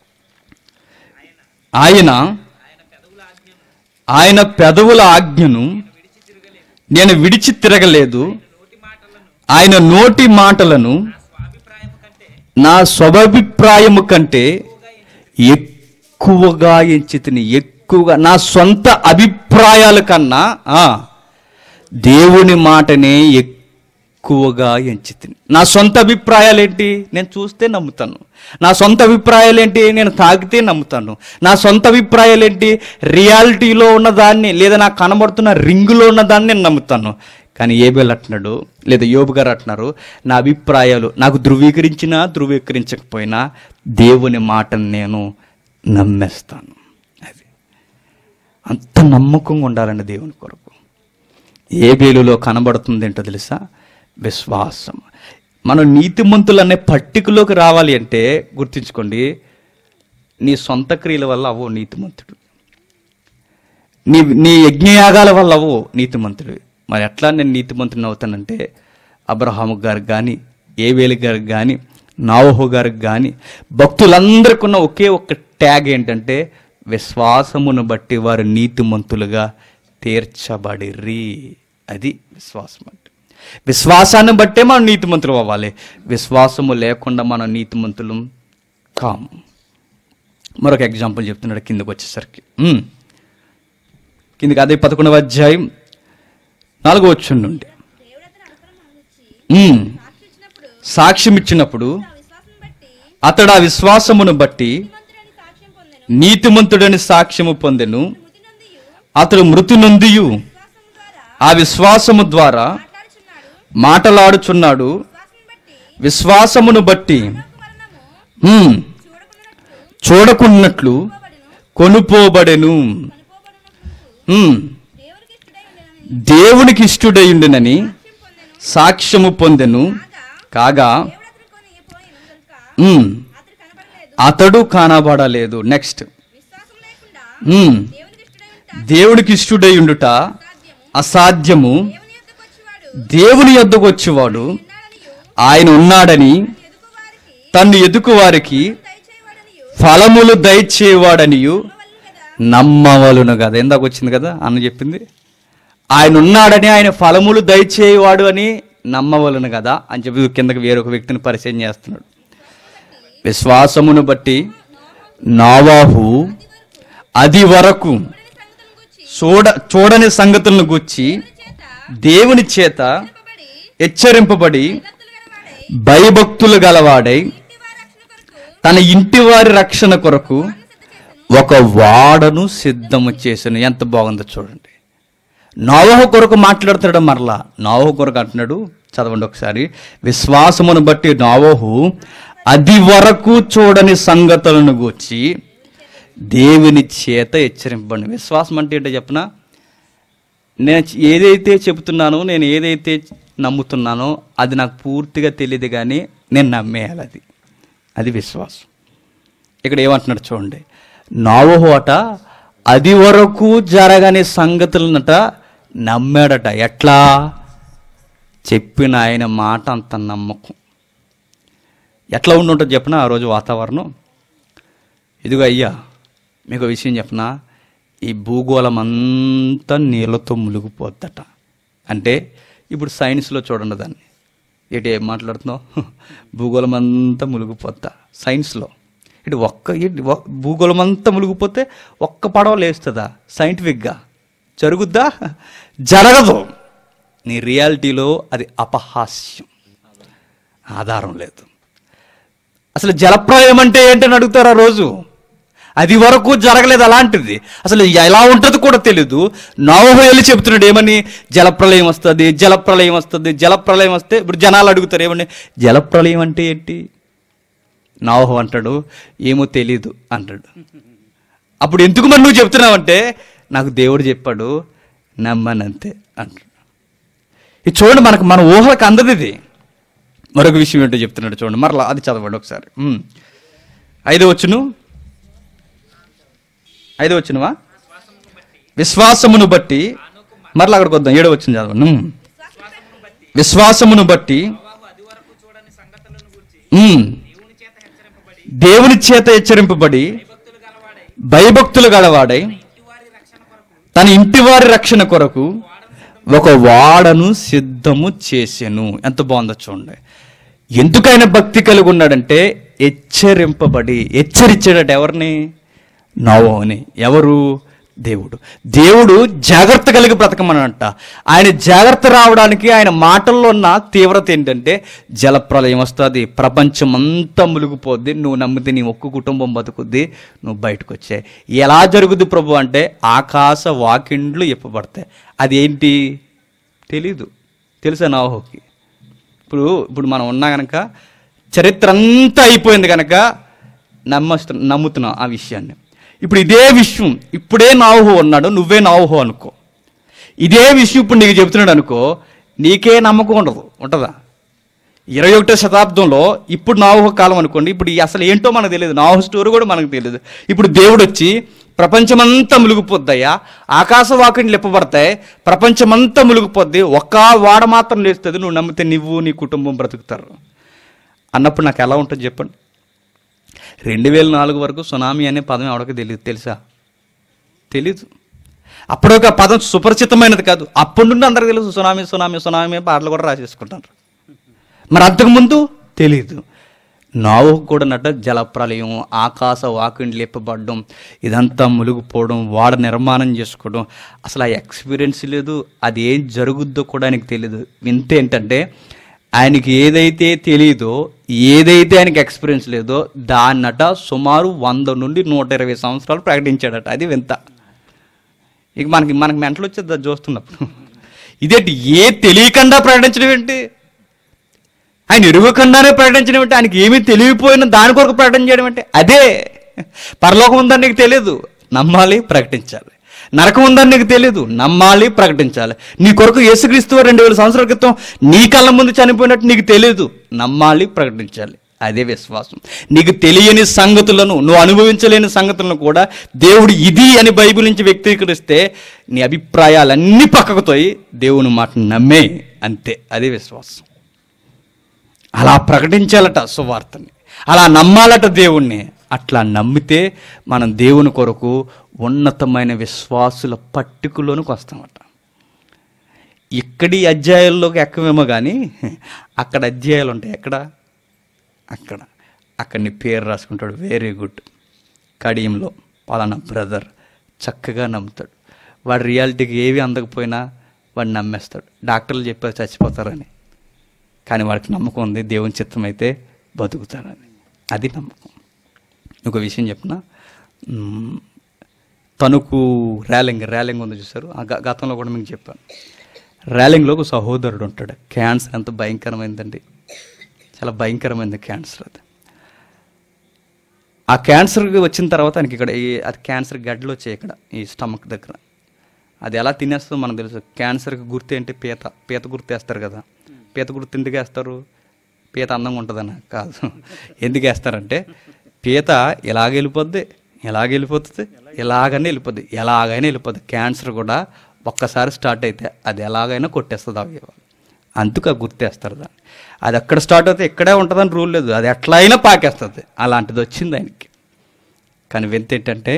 ఆయన ఆయన పెదవుల ఆజ్ఞను నేను విడిచి తిరగలేదు, ఆయన నోటి మాటలను నా స్వాభిప్రాయము కంటే ఎక్కువగా ఎంచితిని. ఎక్కువగా నా సొంత అభిప్రాయాల కన్నా దేవుని మాటనే ఎక్కువగా ఎంచితిని. నా సొంత అభిప్రాయాలు ఏంటి? నేను చూస్తే నమ్ముతాను. నా సొంత అభిప్రాయాలు ఏంటి? నేను తాగితే నమ్ముతాను. నా సొంత అభిప్రాయాలు ఏంటి? రియాలిటీలో ఉన్నదాన్ని, లేదా నాకు కనబడుతున్న రింగులో ఉన్నదాన్ని నేను నమ్ముతాను. కానీ ఏబేలు అంటున్నాడు, లేదా యోబు గారు అంటున్నారు, నా అభిప్రాయాలు నాకు ధృవీకరించినా ధృవీకరించకపోయినా దేవుని మాటను నేను నమ్మేస్తాను. అది అంత నమ్మకంగా ఉండాలండి దేవుని కొరకు. ఏబేలులో కనబడుతుంది ఏంటో తెలుసా? విశ్వాసం. మనం నీతిమంతులు అనే పట్టికలోకి రావాలి అంటే గుర్తుంచుకోండి, నీ సొంత క్రియల వల్ల అవో నీతిమంతుడు, నీ నీ యజ్ఞయాగాల వల్ల అవో నీతిమంతుడు. మరి ఎట్లా నేను నీతిమంతుని అవుతానంటే అబ్రహాము గారికి కానీ, ఏబేలు గారికి కానీ, నావోహు గారికి కానీ, భక్తులందరికీ ఉన్న ఒకే ఒక్క ట్యాగ్ ఏంటంటే విశ్వాసమును బట్టి వారు నీతిమంతులుగా తీర్చబడిరి. అది విశ్వాసం అంటే. విశ్వాసాన్ని బట్టే మనం నీతిమంతులు అవ్వాలి. విశ్వాసము లేకుండా మనం నీతిమంతులు కాము. మరొక ఎగ్జాంపుల్ చెప్తున్నాడు కిందకు వచ్చేసరికి. కిందకి అదే పదకొండవ అధ్యాయం నాలుగో వచనం నుండి. సాక్ష్యం ఇచ్చినప్పుడు అతడు ఆ విశ్వాసమును బట్టి నీతిమంతుడని సాక్ష్యము పొందెను. అతడు మృతి నొందియు ఆ విశ్వాసము ద్వారా మాటలాడుచున్నాడు. విశ్వాసమును బట్టి చూడకున్నట్లు కొనుపోబడెను. దేవునికి ఇష్టుడయుండునని సాక్ష్యము పొందెను కాగా ఉమ్, అతడు కానబడలేదు. నెక్స్ట్, ఉమ్, దేవునికి ఇష్టుడై ఉండుట అసాధ్యము, దేవుని యొద్దకు వచ్చేవాడు ఆయన ఉన్నాడని తన్ను ఎదుకు వారికి ఫలములు దయచేవాడనియు నమ్మవలును కదా. ఎందాక వచ్చింది కదా అన్న చెప్పింది, ఆయన ఉన్నాడని ఆయన ఫలములు దయచేవాడు అని నమ్మవలను కదా అని చెప్పి కిందకి వేరొక వ్యక్తిని పరిచయం చేస్తున్నాడు. విశ్వాసమును బట్టి నోవాహు అది వరకు చూడ చూడని సంగతులను గుర్చి దేవుని చేత హెచ్చరింపబడి భయభక్తులు గలవాడై తన ఇంటి వారి రక్షణ కొరకు ఒక వాడను సిద్ధము చేసాను. ఎంత బాగుందో చూడండి. నోవహు కొరకు మాట్లాడుతున్నాడు. మరలా నోవహు కొరకు అంటున్నాడు, చదవండి ఒకసారి. విశ్వాసమును బట్టి నోవహు అది వరకు చూడని సంగతులను గూర్చి దేవుని చేత హెచ్చరింపబడి. విశ్వాసం అంటే ఏంటో చెప్పనా? నేను ఏదైతే చెబుతున్నానో, నేను ఏదైతే నమ్ముతున్నానో అది నాకు పూర్తిగా తెలియదు, కానీ నేను నమ్మేయాలి. అది అది విశ్వాసం. ఇక్కడ ఏమంటున్నాడు చూడండి. నోవహు అట అది వరకు జరగని సంగతులనట నమ్మాడట. ఎట్లా? చెప్పిన ఆయన మాట అంత నమ్మకం. ఎట్లా ఉండి ఉంటుంది చెప్పనా ఆ రోజు వాతావరణం? ఇదిగో అయ్యా, మీకు విషయం చెప్పనా, ఈ భూగోళం అంతా నీళ్ళతో మునిగిపోద్దట. అంటే ఇప్పుడు సైన్స్లో చూడండి దాన్ని. ఏంటి ఏం మాట్లాడుతున్నావు? భూగోళం అంతా మునిగిపోద్దా సైన్స్లో? ఇటు ఒక్క భూగోళం అంతా మునిగిపోతే ఒక్క పడవ లేస్తుందా? సైంటిఫిక్గా జరుగుద్దా? జరగదు. నీ రియాలిటీలో అది అపహాస్యం, ఆధారం లేదు. అసలు జలప్రలయం అంటే ఏంటని అడుగుతారు ఆ రోజు. అది వరకు జరగలేదు అలాంటిది. అసలు ఎలా ఉంటుందో కూడా తెలీదు. నోవహు వెళ్ళి చెబుతున్నాడు ఏమని? జలప్రలయం వస్తుంది, జలప్రలయం వస్తుంది, జలప్రలయం వస్తే ఇప్పుడు జనాలు అడుగుతారు ఏమని? జలప్రలయం అంటే ఏంటి? నోవహు అంటాడు ఏమో తెలీదు అంటాడు. అప్పుడు ఎందుకు మరి నువ్వు చెప్తున్నావంటే, నాకు దేవుడు చెప్పాడు నమ్మనంతే అంటాడు. ఇది చూడండి, మనకు మన ఊహలకు అందదు ఇది. మరొక విషయం ఏంటో చెప్తున్నాడు చూడండి, మరలా అది చదవండి ఒకసారి. ఐదో వచ్చును ఐదో వచ్చినవా? విశ్వాసమును బట్టి, మరలా అక్కడికి వద్దాం. ఏడో వచ్చిన చదవండి. విశ్వాసమును బట్టి దేవుని చేత హెచ్చరింపబడి భయభక్తులు గలవాడై తన ఇంటి వారి రక్షణ కొరకు ఒక వాడను సిద్ధము చేసెను. ఎంత బాగుందో చూడండి. ఎందుకైనా భక్తి కలిగి ఉన్నాడంటే హెచ్చరింపబడి. హెచ్చరించాడట ఎవరిని? నోవహుని. ఎవరు? దేవుడు. దేవుడు జాగ్రత్త కలిగి బ్రతకమనంట. ఆయన జాగ్రత్త రావడానికి ఆయన మాటల్లో ఉన్న తీవ్రత ఏంటంటే, జలప్రలయం వస్తుంది, ప్రపంచం అంతా మునిగిపోద్ది, నువ్వు నమ్మితే నీ ఒక్క కుటుంబం బతుకుద్ది, నువ్వు బయటకు వచ్చాయి. ఎలా జరుగుద్ది ప్రభు అంటే, ఆకాశ వాకిండ్లు ఇప్పబడతాయి. అదేంటి తెలీదు. తెలుసా నోవహుకి? ఇప్పుడు ఇప్పుడు మనం ఉన్నా కనుక చరిత్ర అంతా అయిపోయింది కనుక నమ్మస్తు నమ్ముతున్నాం ఆ విషయాన్ని. ఇప్పుడు ఇదే విషయం ఇప్పుడే నోవహు ఉన్నాడు, నువ్వే నోవహు అనుకో. ఇదే విషయం ఇప్పుడు నీకు చెబుతున్నాడు అనుకో, నీకే నమ్మకం ఉండదు. ఉంటుందా? ఇరవై ఒకటో శతాబ్దంలో ఇప్పుడు నోవహు కాలం అనుకోండి. ఇప్పుడు అసలు ఏంటో మనకు తెలియదు, నోవహు స్టోరీ కూడా మనకు తెలియదు. ఇప్పుడు దేవుడు వచ్చి ప్రపంచమంతా మునిగిపోద్దయ్యా, ఆకాశ వాకిండ్లు ఇప్పబడతాయి, ప్రపంచమంతా మునిగిపోద్ది, ఒక్క వాడ మాత్రం లేస్తుంది, నువ్వు నమ్మితే నువ్వు నీ కుటుంబం బ్రతుకుతారు అన్నప్పుడు నాకు ఎలా ఉంటుంది చెప్పండి? రెండు వేల నాలుగు వరకు సునామీ అనే పదం ఎవరికి తెలియదు. తెలుసా? తెలీదు. అప్పుడు ఒక పదం సుపరిచితమైనది కాదు. అప్పటి నుండి అందరికి తెలుసు సునామీ సునామీ సునామీ పాటలు కూడా రాసేసుకుంటారు. మరి అంతకుముందు తెలీదు. నోవహు కూడా నట జలప్రలయం, ఆకాశ వాకిండ్లు లేపబడడం, ఇదంతా మునిగిపోవడం, వాడ నిర్మాణం చేసుకోవడం, అసలు ఆ ఎక్స్పీరియన్స్ లేదు. అది ఏం జరుగుద్దో కూడా ఆయనకు తెలియదు. వింత ఏంటంటే, ఆయనకి ఏదైతే తెలియదో, ఏదైతే ఆయనకి ఎక్స్పీరియన్స్ లేదో దాన్నట సుమారు వంద నుండి నూట ఇరవై సంవత్సరాలు ప్రకటించాడట. అది వింత. ఇక మనకి మనకి మెంటలు వచ్చేది అది చూస్తున్నప్పుడు. ఇదేంటి? ఏ తెలియకుండా ప్రకటించడం ఏంటి? ఆయన ఎరుగకుండానే ప్రకటించడం ఏంటి? ఆయనకి ఏమీ తెలియపోయినా దాని కొరకు ప్రకటన చేయడం అంటే అదే. పరలోకం ఉందని నీకు తెలియదు, నమ్మాలి, ప్రకటించాలి. నరకం ఉందని నీకు తెలియదు, నమ్మాలి, ప్రకటించాలి. నీ కొరకు యేసుక్రీస్తు రెండు వేల సంవత్సరాల క్రితం నీ కళ్ళ ముందు చనిపోయినట్టు నీకు తెలియదు, నమ్మాలి, ప్రకటించాలి. అదే విశ్వాసం. నీకు తెలియని సంగతులను, నువ్వు అనుభవించలేని సంగతులను కూడా దేవుడు ఇది అని బైబిల్ నుంచి వ్యక్తీకరిస్తే నీ అభిప్రాయాలన్నీ పక్కకు తోయి దేవుని మాట నమ్మే, అంతే. అదే విశ్వాసం. అలా ప్రకటించాలట సువార్తని, అలా నమ్మాలట దేవుణ్ణి. అట్లా నమ్మితే మనం దేవుని కొరకు ఉన్నతమైన విశ్వాసుల పట్టికలోనికి వస్తామట. ఇక్కడి అధ్యాయాల్లోకి ఎక్కమేమో కానీ అక్కడ అధ్యాయాలు ఉంటాయి. ఎక్కడ? అక్కడ అక్కడ నీ పేరు రాసుకుంటాడు, వెరీ గుడ్, కడియంలో పలానా బ్రదర్, చక్కగా నమ్ముతాడు. వాడి రియాలిటీకి ఏవి అందకపోయినా వాడు నమ్మేస్తాడు. డాక్టర్లు చెప్పారు చచ్చిపోతారని, కానీ వాడికి నమ్మకం ఉంది దేవుని చిత్తం అయితే బతుకుతారని. అది నమ్మకం. ఒక విషయం చెప్పిన, తణుకు ర్యాలింగ్ ర్యాలింగ్ ఉంది చూసారు, ఆ గతంలో కూడా మీకు చెప్పాను. ర్యాలింగ్లో ఒక సహోదరుడు ఉంటాడు. క్యాన్సర్ ఎంత భయంకరమైందండి, చాలా భయంకరమైంది క్యాన్సర్. అది ఆ క్యాన్సర్ వచ్చిన తర్వాత ఆయనకి ఇక్కడ ఈ అది క్యాన్సర్ గడ్డలు వచ్చాయి ఇక్కడ ఈ స్టమక్ దగ్గర. అది ఎలా తినేస్తుందో మనకు తెలుసు. క్యాన్సర్కి గుర్తు ఏంటి? పీత. పీత గుర్తు వేస్తారు కదా. పీత గుర్తు ఎందుకు వేస్తారు? పీత అందంగా ఉంటుందన్న కాదు. ఎందుకు వేస్తారంటే పీత ఎలాగ వెళ్ళిపోద్ది, ఎలాగ వెళ్ళిపోతుంది, ఎలాగనే వెళ్ళిపోద్ది, ఎలాగైనా వెళ్ళిపోద్ది. క్యాన్సర్ కూడా ఒక్కసారి స్టార్ట్ అయితే అది ఎలాగైనా కొట్టేస్తుంది అవయవాలు. అందుకు ఆ గుర్తేస్తారు దాన్ని. అది ఎక్కడ స్టార్ట్ అవుతే ఇక్కడే ఉంటుందని రూల్ లేదు, అది ఎట్లా అయినా పాకేస్తుంది. అలాంటిది వచ్చింది ఆయనకి. కానీ వింత ఏంటంటే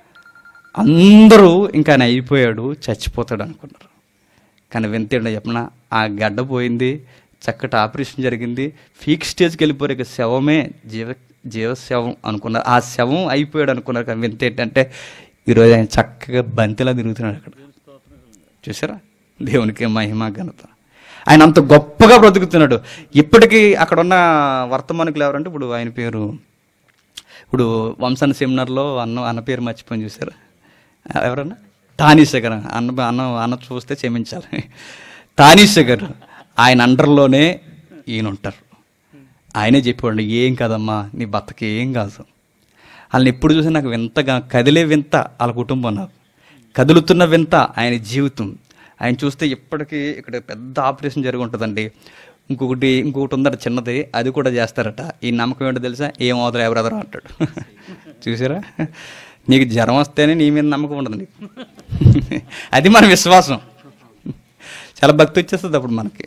అందరూ ఇంకా ఆయన అయిపోయాడు, చచ్చిపోతాడు అనుకున్నారు. కానీ వింత ఏంటో చెప్పిన, ఆ గడ్డ పోయింది, చక్కటి ఆపరేషన్ జరిగింది, ఫీక్ స్టేజ్కి వెళ్ళిపోయారు. ఇక శవమే జీవ జీవశవం అనుకున్నారు. ఆ శవం అయిపోయాడు అనుకున్నారు. కానీ వింత ఏంటంటే ఈరోజు ఆయన చక్కగా బంతిలా తిరుగుతున్నాడు అక్కడ. చూసారా? దేవునికి మహిమ ఘనత. ఆయన అంత గొప్పగా బ్రతుకుతున్నాడు. ఇప్పటికీ అక్కడ ఉన్న వర్తమానికులు ఎవరంటే, ఇప్పుడు ఆయన పేరు, ఇప్పుడు వంశన సెమినార్లో అన్న అన్న పేరు మర్చిపోయి చూసారా ఎవరన్నా? తానీశేఖర్. అన్న అన్న అన్న చూస్తే క్షమించాలి. తానీశేఖర్ ఆయన అండర్లోనే ఈయన ఉంటారు. ఆయనే చెప్పేవాడు, ఏం కాదమ్మా నీ భర్తకి ఏం కాదు. వాళ్ళని ఎప్పుడు చూసి నాకు వింతగా కదిలే వింత వాళ్ళ కుటుంబం, నాకు కదులుతున్న వింత ఆయన జీవితం. ఆయన చూస్తే ఇప్పటికీ ఇక్కడ పెద్ద ఆపరేషన్ జరిగి ఉంటుందండి. ఇంకొకటి ఇంకొకటి ఉందట చిన్నది, అది కూడా చేస్తారట. ఈ నమ్మకం ఏంటో తెలుసా? ఏం అవతల ఎవరెవరో అంటాడు. చూసారా? నీకు జ్వరం వస్తేనే నీ మీద నమ్మకం ఉండదు నీకు. అది మన విశ్వాసం. చాలా భక్తి వచ్చేస్తుంది అప్పుడు మనకి.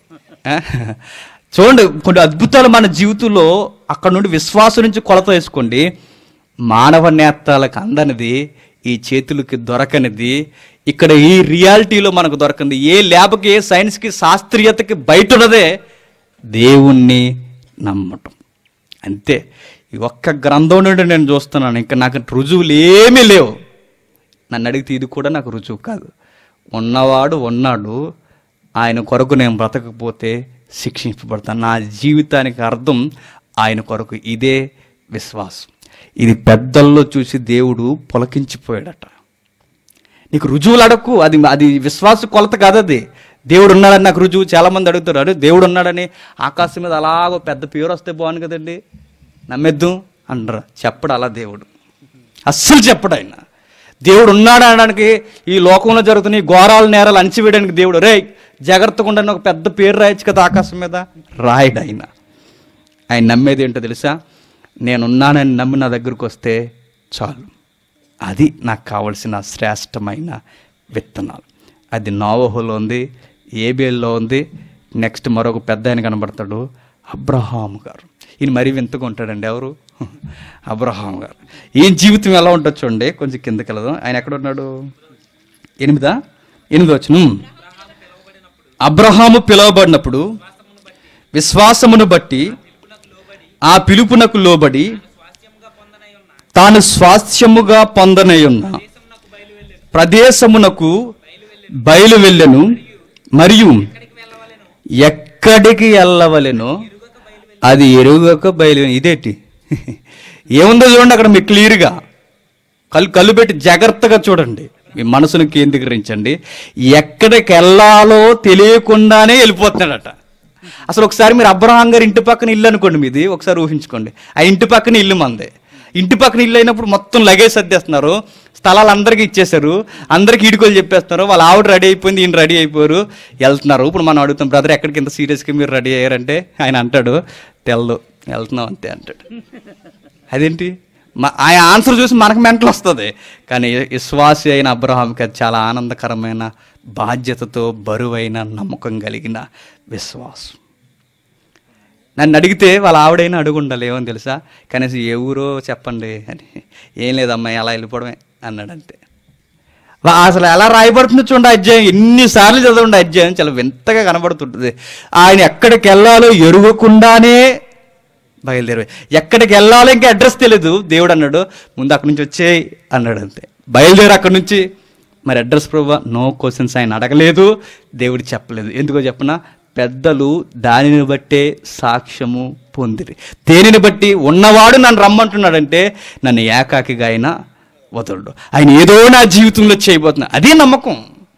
చూడండి, కొన్ని అద్భుతాలు మన జీవితంలో అక్కడ నుండి విశ్వాసం నుంచి కొలత వేసుకోండి. మానవ నేత్రాలకు అందనిది, ఈ చేతులకి దొరకనిది, ఇక్కడ ఈ రియాలిటీలో మనకు దొరకంది, ఏ ల్యాబ్కి, ఏ సైన్స్కి, శాస్త్రీయతకి బయట ఉన్నదే దేవుణ్ణి నమ్మటం. అంతే. ఈ ఒక్క గ్రంథం నుండి నేను చూస్తున్నాను, ఇంకా నాకు రుజువులు ఏమీ లేవు. నన్ను అడిగితే ఇది కూడా నాకు రుజువు కాదు. ఉన్నవాడు ఉన్నాడు, ఆయన కొరకు నేను బ్రతకపోతే శిక్షింపబడతాను. నా జీవితానికి అర్థం ఆయన కొరకు. ఇదే విశ్వాసం. ఇది పెద్దల్లో చూసి దేవుడు పొలకించిపోయాడట. నీకు రుజువులు అడక్కు, అది అది విశ్వాస కొలత కాదు. అది దేవుడు ఉన్నాడని నాకు రుజువు. చాలామంది అడుగుతారు, అరే దేవుడు ఉన్నాడని ఆకాశం మీద అలాగో పెద్ద పేరు వస్తే బాగుంది కదండి, నమ్మేద్దాం అంటారు. చెప్పడు అలా దేవుడు, అస్సలు చెప్పడు. ఆయన దేవుడు ఉన్నాడు అనడానికి, ఈ లోకంలో జరుగుతున్న ఈ ఘోరాల నేరాలు అణచివేయడానికి దేవుడు రే జాగ్రత్తగా ఉండని ఒక పెద్ద పేరు రాయొచ్చు కదా ఆకాశం మీద, రాయడు ఆయన. ఆయన నమ్మేది ఏంటో తెలుసా? నేనున్నానని నమ్మి నా దగ్గరకు వస్తే చాలు. అది నాకు కావలసిన శ్రేష్టమైన విత్తనాలు. అది నోవహులో ఉంది, ఏబేల్లో ఉంది. నెక్స్ట్ మరొక పెద్ద ఆయన కనబడతాడు, అబ్రహాము గారు. ఈయన మరీ వింతగా ఉంటాడండి. ఎవరు? అబ్రహాము గారు. ఈయన జీవితం ఎలా ఉంటుంది చూడండి. కొంచెం కిందకి వెళదాం. ఆయన ఎక్కడ ఉన్నాడు? ఎనిమిదా ఎనిమిది వచ్చిన అబ్రహాము పిలువబడినప్పుడు విశ్వాసమును బట్టి ఆ పిలుపునకు లోబడి తాను స్వాస్థ్యముగా పొందనయున్న ప్రదేశమునకు బయలు వెళ్ళెను, మరియు ఎక్కడికి వెళ్ళవలెనో అది ఎరుగక బయలు. ఇదేంటి ఏముందో చూడండి అక్కడ. మీకు క్లియర్గా కళ్ళు కళ్ళు పెట్టి జాగ్రత్తగా చూడండి, మీ మనసును కేంద్రీకరించండి. ఎక్కడికి వెళ్ళాలో తెలియకుండానే వెళ్ళిపోతున్నాడట. అసలు ఒకసారి మీరు అబ్రహాం గారి ఇంటి పక్కన ఇల్లు అనుకోండి, మీది ఒకసారి ఊహించుకోండి. ఆ ఇంటి పక్కన ఇల్లు మందే. ఇంటి పక్కన ఇల్లు అయినప్పుడు మొత్తం లగేజ్ సర్దేస్తున్నారు, స్థలాలు అందరికీ ఇచ్చేశారు, అందరికి ఈడుకోలు చెప్పేస్తున్నారు. వాళ్ళ ఆవిడ రెడీ అయిపోయింది, ఈయన రెడీ అయిపోయారు, వెళ్తున్నారు. ఇప్పుడు మనం అడుగుతాం, బ్రదర్ ఎక్కడికి ఇంత సీరియస్గా మీరు రెడీ అయ్యారంటే ఆయన అంటాడు, తెల్దు, వెళ్తున్నాం అంతే అంటాడు. అదేంటి? మా ఆయన ఆన్సర్ చూసి మనకు మెంటల్ వస్తుంది. కానీ విశ్వాసి అయిన అబ్రహాంకి అది చాలా ఆనందకరమైన, బాధ్యతతో బరువైన, నమ్మకం కలిగిన విశ్వాసం. నన్ను అడిగితే వాళ్ళ ఆవిడైనా అడుగు ఉండాలి, ఏమని తెలుసా, కనీసం ఏ ఊరో చెప్పండి అని. ఏం లేదమ్మాయి అలా వెళ్ళిపోవడమే అన్నాడు అంతే. అసలు ఎలా రాయబడుతుందో చూడండి అధ్యాయం, ఎన్నిసార్లు చదవండి అధ్యాయం, చాలా వింతగా కనబడుతుంటుంది. ఆయన ఎక్కడికి వెళ్ళాలో ఎరుగకుండానే బయలుదేరి, ఎక్కడికి వెళ్ళాలో ఇంకా అడ్రస్ తెలియదు. దేవుడు అన్నాడు, ముందు అక్కడి నుంచి వచ్చేయి అన్నాడు అంతే. బయలుదేరి అక్కడి నుంచి. మరి అడ్రస్ ప్రభు, నో క్వశ్చన్స్ ఆయన అడగలేదు, దేవుడు చెప్పలేదు. ఎందుకో చెప్పనా, పెద్దలు దానిని బట్టే సాక్ష్యము పొందిరి. దేనిని బట్టి? ఉన్నవాడు నన్ను రమ్మంటున్నాడంటే నన్ను ఏకాకిగా ఆయన వదలడు, ఆయన ఏదో నా జీవితంలో చేయబోతున్నా, అదే నమ్మకం.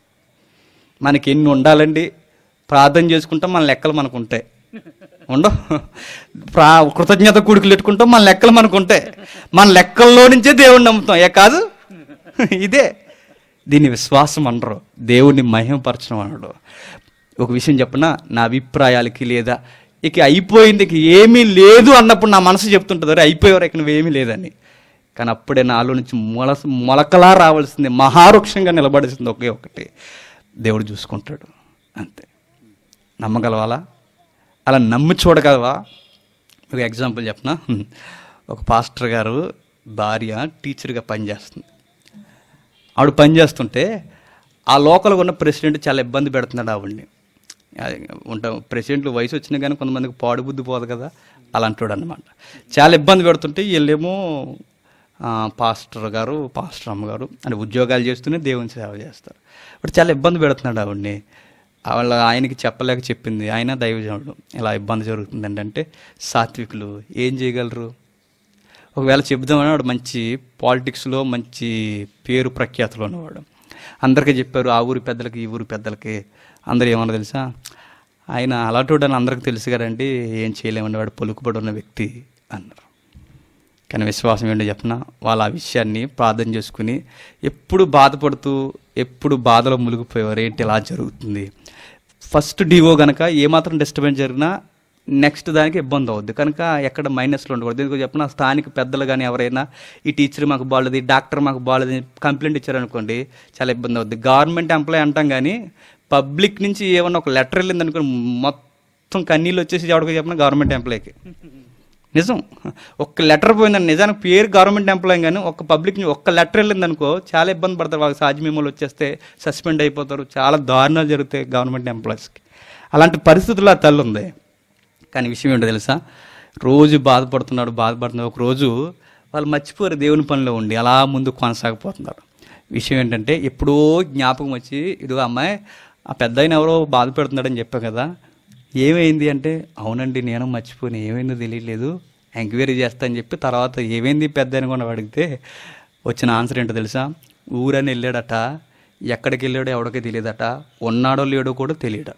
మనకి ఎన్ని ఉండాలండి, ప్రార్థన చేసుకుంటాం, మన లెక్కలు మనకు ఉంటాయి, ఉండవు. ప్రా కృతజ్ఞత కూడికలు పెట్టుకుంటాం, మన లెక్కలు మనకు ఉంటాయి, మన లెక్కల్లో నుంచే దేవుడిని నమ్ముతాం. ఏ కాదు, ఇదే దీన్ని విశ్వాసం అనరు, దేవుడిని మహిమపరచడం అనడు. ఒక విషయం చెప్పనా, నా అభిప్రాయాలకి లేదా ఇక అయిపోయింది, ఇక ఏమీ లేదు అన్నప్పుడు నా మనసు చెప్తుంటుంది, అరే అయిపోయేవారు ఇక నువ్వేమీ లేదని. కానీ అప్పుడే నాలో నుంచి మొల మొలకలా రావాల్సింది, మహావృక్షంగా నిలబడాల్సింది ఒకే ఒకటి, దేవుడు చూసుకుంటాడు అంతే. నమ్మగలవాలా? అలా నమ్మి చూడగలవా? ఒక ఎగ్జాంపుల్ చెప్పనా, ఒక పాస్టర్ గారు భార్య టీచర్గా పనిచేస్తుంది. ఆవిడ పనిచేస్తుంటే ఆ లోకల్గా ఉన్న ప్రెసిడెంట్ చాలా ఇబ్బంది పెడుతున్నాడు ఆవిడ్ని. ఉంటాం, ప్రెసిడెంట్లు వయసు వచ్చినా కానీ కొంతమందికి పాడు బుద్ధి పోదు కదా, అలా అంటాడు అనమాట. చాలా ఇబ్బంది పెడుతుంటే వీళ్ళేమో పాస్టర్ గారు, పాస్టర్ అమ్మగారు అంటే ఉద్యోగాలు చేస్తూనే దేవుని సేవ చేస్తారు. ఇప్పుడు చాలా ఇబ్బంది పెడుతున్నాడు ఆవిడ్ని. వాళ్ళ ఆయనకి చెప్పలేక చెప్పింది, ఆయన దైవజనుడు, ఇలా ఇబ్బంది జరుగుతుందండి అంటే, సాత్వికులు ఏం చేయగలరు? ఒకవేళ చెబుదామని వాడు మంచి పాలిటిక్స్లో మంచి పేరు ప్రఖ్యాతులు ఉన్నవాడు, అందరికీ చెప్పారు, ఆ ఊరి పెద్దలకి ఈ ఊరి పెద్దలకి. అందరూ ఏమన్నా తెలుసా, ఆయన అలాంటి అని అందరికీ తెలుసు కదండి, ఏం చేయలేమని, వాడు పలుకుబడి ఉన్న వ్యక్తి అన్నారు. కానీ విశ్వాసం ఏంటో చెప్పనా, వాళ్ళు ఆ విషయాన్ని ప్రార్థన చేసుకుని ఎప్పుడు బాధపడుతూ ఎప్పుడు బాధలో మునిగిపోయేవారు. ఏంటి ఇలా జరుగుతుంది? ఫస్ట్ డివో కనుక ఏమాత్రం డిస్టర్బెన్స్ జరిగినా నెక్స్ట్ దానికి ఇబ్బంది అవుద్ది కనుక ఎక్కడ మైనస్లో ఉండకూడదు. ఎందుకు చెప్పిన, స్థానిక పెద్దలు కానీ ఎవరైనా ఈ టీచర్ మాకు బాగాలేదు, డాక్టర్ మాకు బాగాలేదు కంప్లైంట్ ఇచ్చారనుకోండి, చాలా ఇబ్బంది అవుద్ది. గవర్నమెంట్ ఎంప్లాయ్ అంటాం కానీ పబ్లిక్ నుంచి ఏమన్నా ఒక లెటర్ వెళ్ళింది అనుకోండి, మొత్తం కన్నీళ్ళు వచ్చేసి ఎవరికి చెప్పిన గవర్నమెంట్ ఎంప్లాయ్కి. నిజం, ఒక్క లెటర్ పోయిందని, నిజానికి పేరు గవర్నమెంట్ ఎంప్లాయ్ కానీ ఒక్క పబ్లిక్ నుంచి ఒక్క లెటర్ వెళ్ళిందనుకో చాలా ఇబ్బంది పడతారు. వాళ్ళకి సాధ్యమేమోలు వచ్చేస్తే సస్పెండ్ అయిపోతారు, చాలా దారుణాలు జరుగుతాయి గవర్నమెంట్ ఎంప్లాయీస్కి. అలాంటి పరిస్థితుల్లో ఆ తల్లి ఉంది. కానీ విషయం ఏంటో తెలుసా, రోజు బాధపడుతున్నాడు బాధపడుతున్నాడు ఒక రోజు వాళ్ళు మర్చిపోరు దేవుని పనిలో ఉండి అలా ముందు కొనసాగిపోతున్నారు. విషయం ఏంటంటే, ఎప్పుడో జ్ఞాపకం వచ్చి, ఇదిగో అమ్మాయి ఆ పెద్ద ఆయన ఎవరో బాధ పెడుతున్నాడని చెప్పా కదా, ఏమైంది అంటే, అవునండి నేను మర్చిపోయి ఏమైందో తెలియలేదు, ఎంక్వైరీ చేస్తా అని చెప్పి తర్వాత ఏమైంది పెద్ద అని కూడా అడిగితే వచ్చిన ఆన్సర్ ఏంటో తెలుసా, ఊరని వెళ్ళాడట, ఎక్కడికి వెళ్ళాడో ఎవడికి తెలియదట, ఉన్నాడో లేడో కూడా తెలియడట.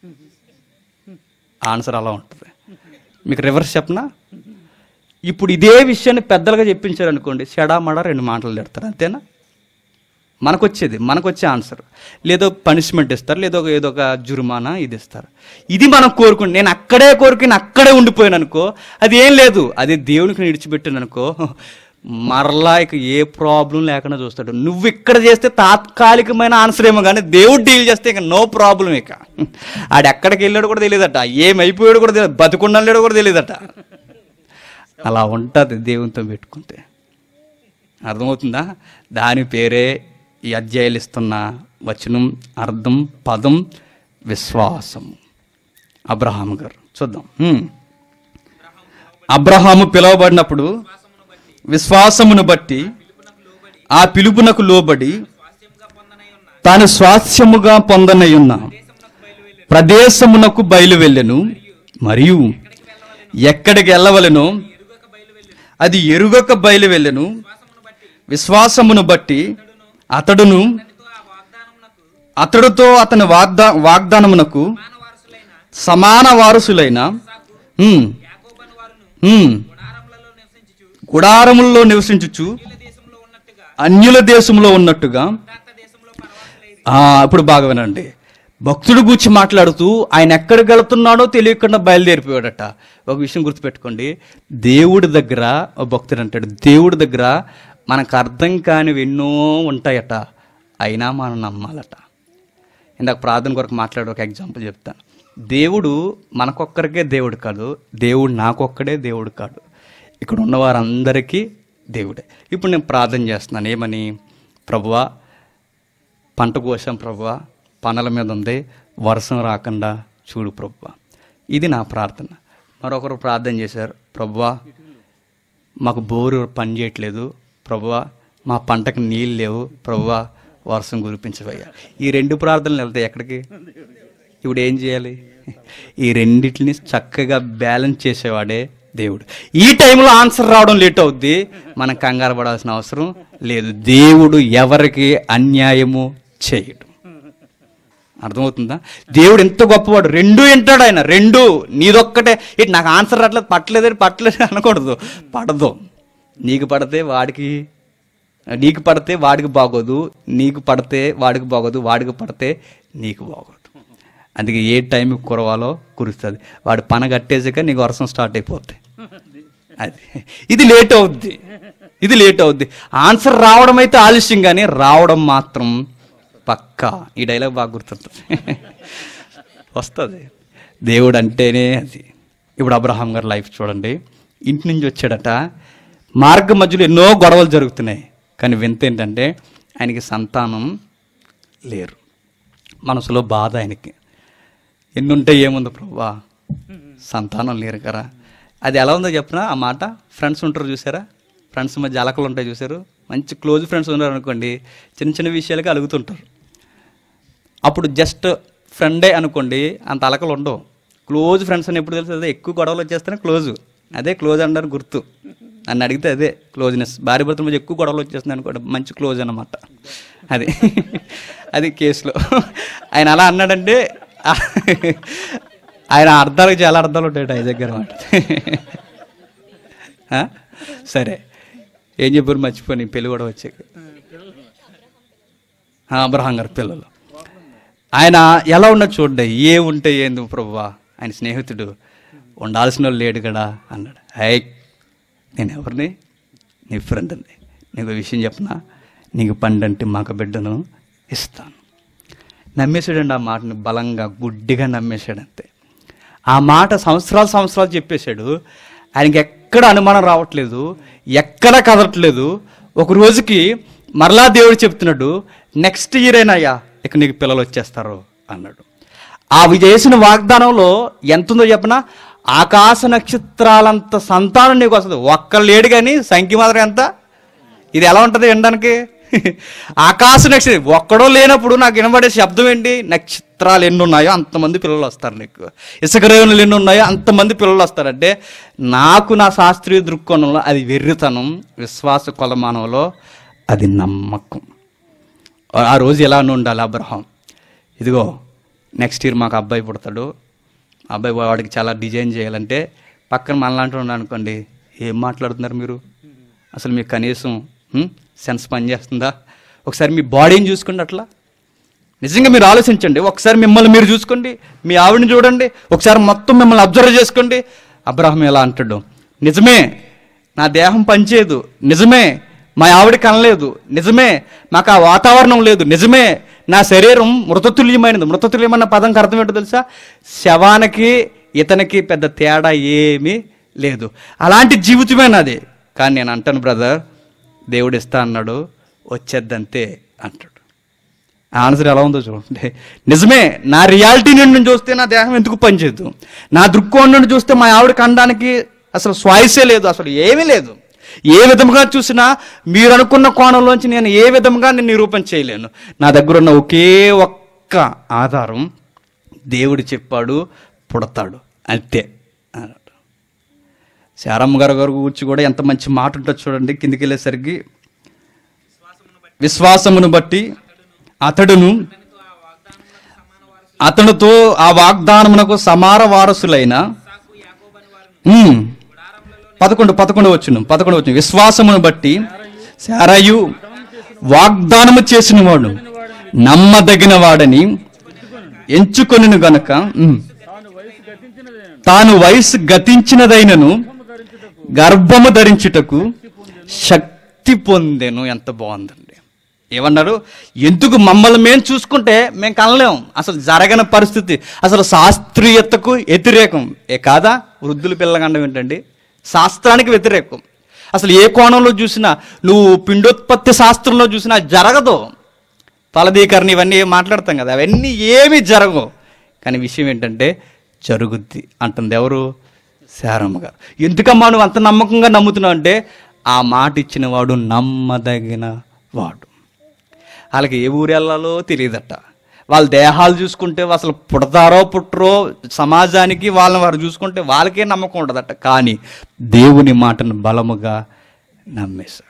ఆన్సర్ అలా ఉంటుంది. మీకు రివర్స్ చెప్పనా, ఇప్పుడు ఇదే విషయాన్ని పెద్దలుగా చెప్పించారనుకోండి, చెడామడ రెండు మాటలు తిడతారు, అంతేనా? మనకొచ్చేది మనకొచ్చే ఆన్సర్, లేదో పనిష్మెంట్ ఇస్తారు, లేదో ఏదో ఒక జుర్మానా ఇది ఇస్తారు. ఇది మనం కోరుకుని, నేను అక్కడే కోరుకుని అక్కడే ఉండిపోయాను అనుకో, అది ఏం లేదు, అదే దేవునికి విడిచిపెట్టాను అనుకో, మరలా ఇక ఏ ప్రాబ్లం లేకుండా చూస్తాడు. నువ్వు ఇక్కడ చేస్తే తాత్కాలికమైన ఆన్సర్ ఏమో కానీ దేవుడు డీల్ చేస్తే ఇక నో ప్రాబ్లం. ఇక ఆడు ఎక్కడికి వెళ్ళాడు కూడా తెలియదట, ఏమైపోయాడు కూడా తెలియదు, బతుకుండాడు కూడా తెలియదట. అలా ఉంటుంది దేవునితో పెట్టుకుంటే. అర్థమవుతుందా? దాని పేరే ఈ అధ్యాయులు ఇస్తున్న వచనం, అర్థం, పదం విశ్వాసం. అబ్రహాము గారు చూద్దాం. అబ్రహాము పిలువబడినప్పుడు విశ్వాసమును బట్టి ఆ పిలుపునకు లోబడి తాను స్వాస్థ్యముగా పొందనయున్న ప్రదేశమునకు బయలు వెళ్ళెను, మరియు ఎక్కడికి వెళ్ళవలెనో అది ఎరుగక బయలు వెళ్ళెను. విశ్వాసమును బట్టి అతడును అతడుతో అతని వాగ్దా వాగ్దానమునకు సమాన వారసులైన గుడారములలో నివసించుచు అన్యుల దేశంలో ఉన్నట్టుగా. ఆ, ఇప్పుడు బాగా వినండి. భక్తుడు గూర్చి మాట్లాడుతూ ఆయన ఎక్కడికి వెళుతున్నాడో తెలియకుండా బయలుదేరిపోయాడట. ఒక విషయం గుర్తుపెట్టుకోండి, దేవుడి దగ్గర ఒక భక్తుడు అంటాడు, దేవుడి దగ్గర మనకు అర్థం కానివి ఎన్నో ఉంటాయట, అయినా మనం నమ్మాలట. ఇందాక ప్రార్థన కొరకు మాట్లాడే ఒక ఎగ్జాంపుల్ చెప్తాను. దేవుడు మనకొక్కరికే దేవుడు కాదు, దేవుడు నాకొక్కడే దేవుడు కాదు, ఇక్కడ ఉన్న వారందరికీ దేవుడే. ఇప్పుడు నేను ప్రార్థన చేస్తున్నాను, ఏమని? ప్రభువా, పంట కోసాం ప్రభువా, పనుల మీద ఉంది, వర్షం రాకుండా చూడు ప్రభువా. ఇది నా ప్రార్థన. మరొకరు ప్రార్థన చేశారు, ప్రభువా మాకు బోరు పని చేయట్లేదు ప్రభువా, మా పంటకు నీళ్ళు లేవు ప్రభువా, వర్షం కురిపించవయ్యా. ఈ రెండు ప్రార్థనలు వెళ్తాయి ఎక్కడికి? ఇప్పుడు ఏం చేయాలి? ఈ రెండింటిని చక్కగా బ్యాలెన్స్ చేసేవాడే దేవుడు. ఈ టైంలో ఆన్సర్ రావడం లేట్ అవుద్ది, మనం కంగారు పడాల్సిన అవసరం లేదు. దేవుడు ఎవరికి అన్యాయము చేయడు. అర్థమవుతుందా? దేవుడు ఎంత గొప్పవాడు, రెండు వింటాడు ఆయన. రెండు నీదొక్కటే ఇటు నాకు ఆన్సర్ రావట్లేదు, పట్టలేదు పట్టలేదు అనకూడదు. పడదు. నీకు పడితే వాడికి, నీకు పడితే వాడికి బాగోదు, నీకు పడితే వాడికి బాగోదు, వాడికి పడితే నీకు బాగోదు. అందుకే ఏ టైంకి కురవాలో కురుస్తుంది. వాడు పన కట్టేసాక నీకు వర్షం స్టార్ట్ అయిపోద్ది. అది ఇది లేట్ అవుద్ది, ఇది లేట్ అవుద్ది. ఆన్సర్ రావడం అయితే ఆలస్యం, కానీ రావడం మాత్రం పక్కా. ఈ డైలాగ్ బాగా గుర్తుంటుంది, వస్తుంది. దేవుడు అంటేనే అది. ఇప్పుడు అబ్రహాం గారి లైఫ్ చూడండి. ఇంటి నుంచి వచ్చాడట, మార్గ మధ్యలో ఎన్నో గొడవలు జరుగుతున్నాయి, కానీ వింత ఏంటంటే ఆయనకి సంతానం లేరు. మనసులో బాధ ఆయనకి. ఎన్నుంటే ఏముంది ప్రభువా, సంతానం లేరు కదా. అది ఎలా ఉందో చెప్పినా ఆ మాట. ఫ్రెండ్స్ ఉంటారు చూసారా, ఫ్రెండ్స్ మధ్య అలకలు ఉంటాయి చూసారు. మంచి క్లోజ్ ఫ్రెండ్స్ ఉన్నారు అనుకోండి, చిన్న చిన్న విషయాలకి అలుగుతుంటారు. అప్పుడు జస్ట్ ఫ్రెండే అనుకోండి, అంత అలకలు ఉండవు. క్లోజ్ ఫ్రెండ్స్ అని ఎప్పుడు తెలుసు? అదే ఎక్కువ గొడవలు వచ్చేస్తేనే క్లోజ్, అదే క్లోజ్ అంటారు గుర్తు. నన్ను అడిగితే అదే క్లోజ్నెస్. భార్య భర్తల మధ్య ఎక్కువ గొడవలు వచ్చేస్తుంది అనుకోండి, మంచి క్లోజ్ అన్నమాట. అది అది కేసులో ఆయన అలా అన్నాడంటే ఆయన అర్థాలకు చాలా అర్థాలు ఉంటాయి ఆయన దగ్గర మాట. సరే, ఏం చెప్పారు మర్చిపోయి, పెళ్ళి కూడా వచ్చాక అబ్రహాం గారి పిల్లలు. ఆయన ఎలా ఉన్నది చూడండి. ఏ ఉంటే ఏంది ప్రభువా, ఆయన స్నేహితుడు, ఉండాల్సిన వాళ్ళు లేడు కదా అన్నాడు. హై, నేను ఎవరిని? నీ ఫ్రెండ్ అండి. నీకు విషయం చెప్పనా, నీకు పండంటే మాకు బిడ్డను ఇస్తాను. నమ్మేశాడండి ఆ మాటని, బలంగా గుడ్డిగా నమ్మేశాడు అంతే. ఆ మాట సంవత్సరాలు సంవత్సరాలు చెప్పేశాడు. ఆయనకి ఎక్కడ అనుమానం రావట్లేదు, ఎక్కడ కదలట్లేదు. ఒక రోజుకి మరలా దేవుడు చెప్తున్నాడు, నెక్స్ట్ ఇయర్ అయినాయా ఇక నీకు పిల్లలు వచ్చేస్తారు అన్నాడు. ఆ చేసిన వాగ్దానంలో ఎంత ఉందో చెప్పనా, ఆకాశ నక్షత్రాలంత సంతానం నీకు వస్తుంది. ఒక్కరు లేడు కానీ సంఖ్య మాత్రం ఎంత? ఇది ఎలా ఉంటుంది వినడానికి? ఆకాశ నక్షత్రం ఒక్కడో లేనప్పుడు నాకు వినబడే శబ్దం ఏంటి? నక్షత్రాలు ఎన్ని ఉన్నాయో అంతమంది పిల్లలు వస్తారు నీకు. ఇసుక రేణులు ఎన్ని ఉన్నాయో అంతమంది పిల్లలు వస్తారంటే, నాకు నా శాస్త్రీయ దృక్కోణంలో అది వెర్రితనం, విశ్వాస కొలమానంలో అది నమ్మకం. ఆ రోజు ఎలా ఉండాలి అబ్రహాం? ఇదిగో నెక్స్ట్ ఇయర్ మాకు అబ్బాయి పుడతాడు, అబ్బాయి వాడికి చాలా డిజైన్ చేయాలంటే పక్కన మనలాంటి ఉన్నాడు అనుకోండి, ఏం మాట్లాడుతున్నారు మీరు? అసలు మీకు కనీసం సెన్స్ పనిచేస్తుందా? ఒకసారి మీ బాడీని చూసుకోండి. అట్లా నిజంగా మీరు ఆలోచించండి. ఒకసారి మిమ్మల్ని మీరు చూసుకోండి, మీ ఆవిడని చూడండి, ఒకసారి మొత్తం మిమ్మల్ని అబ్జర్వ్ చేసుకోండి. అబ్రహాం ఎలా అంటాడు? నిజమే నా దేహం పనిచేయదు, నిజమే మా ఆవిడ కనలేదు, నిజమే మాకు ఆ వాతావరణం లేదు, నిజమే నా శరీరం మృతతుల్యమైనది. మృతతుల్యమైన పదంకి అర్థం ఏంటో తెలుసా? శవానికి ఇతనికి పెద్ద తేడా ఏమీ లేదు. అలాంటి జీవితమే నాది. కానీ నేను అంటాను బ్రదర్, దేవుడు ఇస్తా అన్నాడు, వచ్చేద్దంతే అంటాడు. ఆన్సర్ ఎలా ఉందో చూడండి. నిజమే నా రియాలిటీ నుండి చూస్తే నా దేహం ఎందుకు పనిచేయదు, నా దృక్కోణం నుండి చూస్తే మా ఆవిడ కనడానికి అసలు స్వాయిసే లేదు, అసలు ఏమీ లేదు. ఏ విధంగా చూసినా మీరు అనుకున్న కోణంలోంచి నేను ఏ విధంగా నేను నిరూపణ చేయలేను. నా దగ్గర ఉన్న ఒకే ఒక్క ఆధారం, దేవుడు చెప్పాడు పుడతాడు అంతే అన్నాడు. శారమ్మ గారి గారు కూర్చి కూడా ఎంత మంచి మాట ఉంటుంది చూడండి. కిందికి వెళ్ళేసరికి, విశ్వాసమును బట్టి అతడును అతనితో ఆ వాగ్దానమునకు సమాన వారసులైన పదకొండు పదకొండు వచ్చును పదకొండు వచ్చును విశ్వాసమును బట్టి శారయు వాగ్దానము చేసిన వాడు నమ్మదగిన వాడని ఎంచుకొనిను గనక తాను వయసు గతించినదైనను గర్భము ధరించుటకు శక్తి పొందెను. ఎంత బాగుందండి. ఏమన్నారు? ఎందుకు మమ్మల్ని మేము చూసుకుంటే మేము కనలేం, అసలు జరగని పరిస్థితి, అసలు శాస్త్రీయతకు వ్యతిరేకం. ఏ కాదా వృద్ధులు పిల్లగండం ఏంటండి? శాస్త్రానికి వ్యతిరేకం. అసలు ఏ కోణంలో చూసినా, నువ్వు పిండోత్పత్తి శాస్త్రంలో చూసినా జరగదు. ఫలదీకరణ ఇవన్నీ ఏం మాట్లాడతాం కదా, అవన్నీ ఏమీ జరగవు. కానీ విషయం ఏంటంటే జరుగుద్ది అంటుంది ఎవరు? శారమ్మ గారు. ఎందుకమ్మా నువ్వు అంత నమ్మకంగా నమ్ముతున్నావు అంటే, ఆ మాట ఇచ్చిన వాడు నమ్మదగిన వాడు. వాళ్ళకి ఏ ఊరు వెళ్ళాలో తెలియదట. వాళ్ళ దేహాలు చూసుకుంటే అసలు పుడతారో పుట్టరో, సమాజానికి వాళ్ళని వారు చూసుకుంటే వాళ్ళకే నమ్మకం ఉండదట. కానీ దేవుని మాటను బలముగా నమ్మేశారు.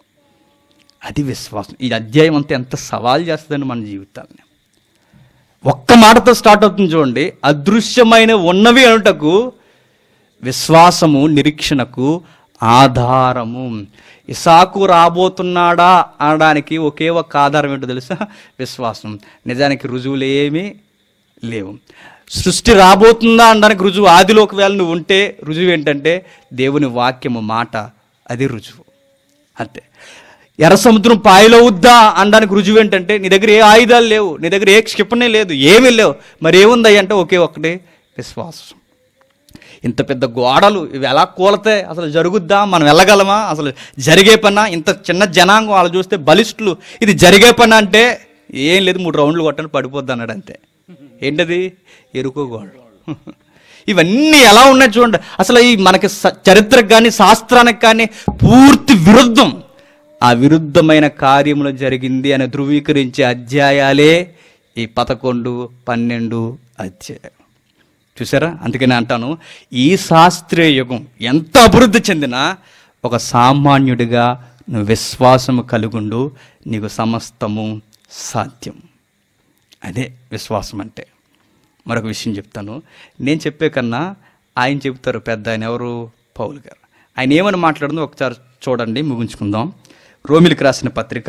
అది విశ్వాసం. ఈ అధ్యాయం అంతా ఎంత సవాల్ చేస్తుందని మన జీవితాన్ని. ఒక్క మాటతో స్టార్ట్ అవుతుంది చూడండి. అదృశ్యమైన ఉన్నవి అనుటకు విశ్వాసము నిరీక్షణకు ఆధారము. ఇసాకు రాబోతున్నాడా అనడానికి ఒకే ఒక్క ఆధారం ఏంటో తెలుసా? విశ్వాసం. నిజానికి రుజువులు ఏమీ లేవు. సృష్టి రాబోతుందా అనడానికి రుజువు ఆదిలో ఒకవేళ నువ్వు ఉంటే రుజువు ఏంటంటే దేవుని వాక్యము మాట, అది రుజువు అంతే. ఎర్ర సముద్రం పాయలవుద్దా అనడానికి రుజువు ఏంటంటే నీ దగ్గర ఏ ఆయుధాలు లేవు, నీ దగ్గర ఏ క్షిపణి లేదు, ఏమీ లేవు. మరి ఏముంది అంటే ఒకే ఒక్కటే విశ్వాసం. ఇంత పెద్ద గోడలు ఇవి ఎలా కూలతాయి? అసలు జరుగుద్దా? మనం వెళ్ళగలమా? అసలు జరిగే పనా? ఇంత చిన్న జనాంగం వాళ్ళు చూస్తే బలిష్ఠులు, ఇది జరిగే పని అంటే ఏం లేదు, మూడు రౌండ్లు కొట్టని పడిపోద్ది అన్నాడు అంతే. ఏంటది? ఎరుకో గోడలు. ఇవన్నీ ఎలా ఉన్నాయి చూడండి. అసలు ఈ మనకి చరిత్రకు కానీ శాస్త్రానికి కానీ పూర్తి విరుద్ధం. ఆ విరుద్ధమైన కార్యములు జరిగింది అని ధృవీకరించే అధ్యాయాలే ఈ పదకొండు పన్నెండు అధ్యాయాలు. చూసారా? అందుకని అంటాను, ఈ శాస్త్రీయ యుగం ఎంత అభివృద్ధి చెందినా ఒక సామాన్యుడిగా నువ్వు విశ్వాసము కలుగుండు, నీకు సమస్తము సాధ్యం. అదే విశ్వాసం అంటే. మరొక విషయం చెప్తాను. నేను చెప్పే కన్నా ఆయన చెప్తారు పెద్ద ఆయన, ఎవరు? పౌలు గారు. ఆయన ఏమని మాట్లాడుతుందో ఒకసారి చూడండి, ముగించుకుందాం. రోమిలికి రాసిన పత్రిక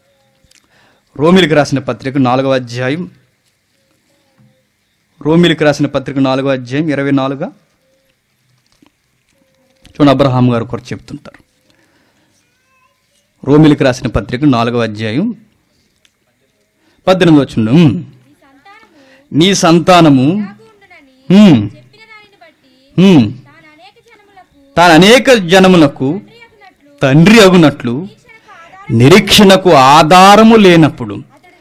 రోమిలికి రాసిన పత్రిక నాలుగవ అధ్యాయం రోమిలికి రాసిన పత్రిక నాలుగవ అధ్యాయం ఇరవై నాలుగా చూడండి. అబ్రహాం గారు కొరకు చెప్తుంటారు. రోమిలికి రాసిన పత్రిక నాలుగవ అధ్యాయం పద్దెనిమిది వచనం, నీ సంతానము తాను అనేక జనములకు తండ్రి అగునట్లు నిరీక్షణకు ఆధారము లేనప్పుడు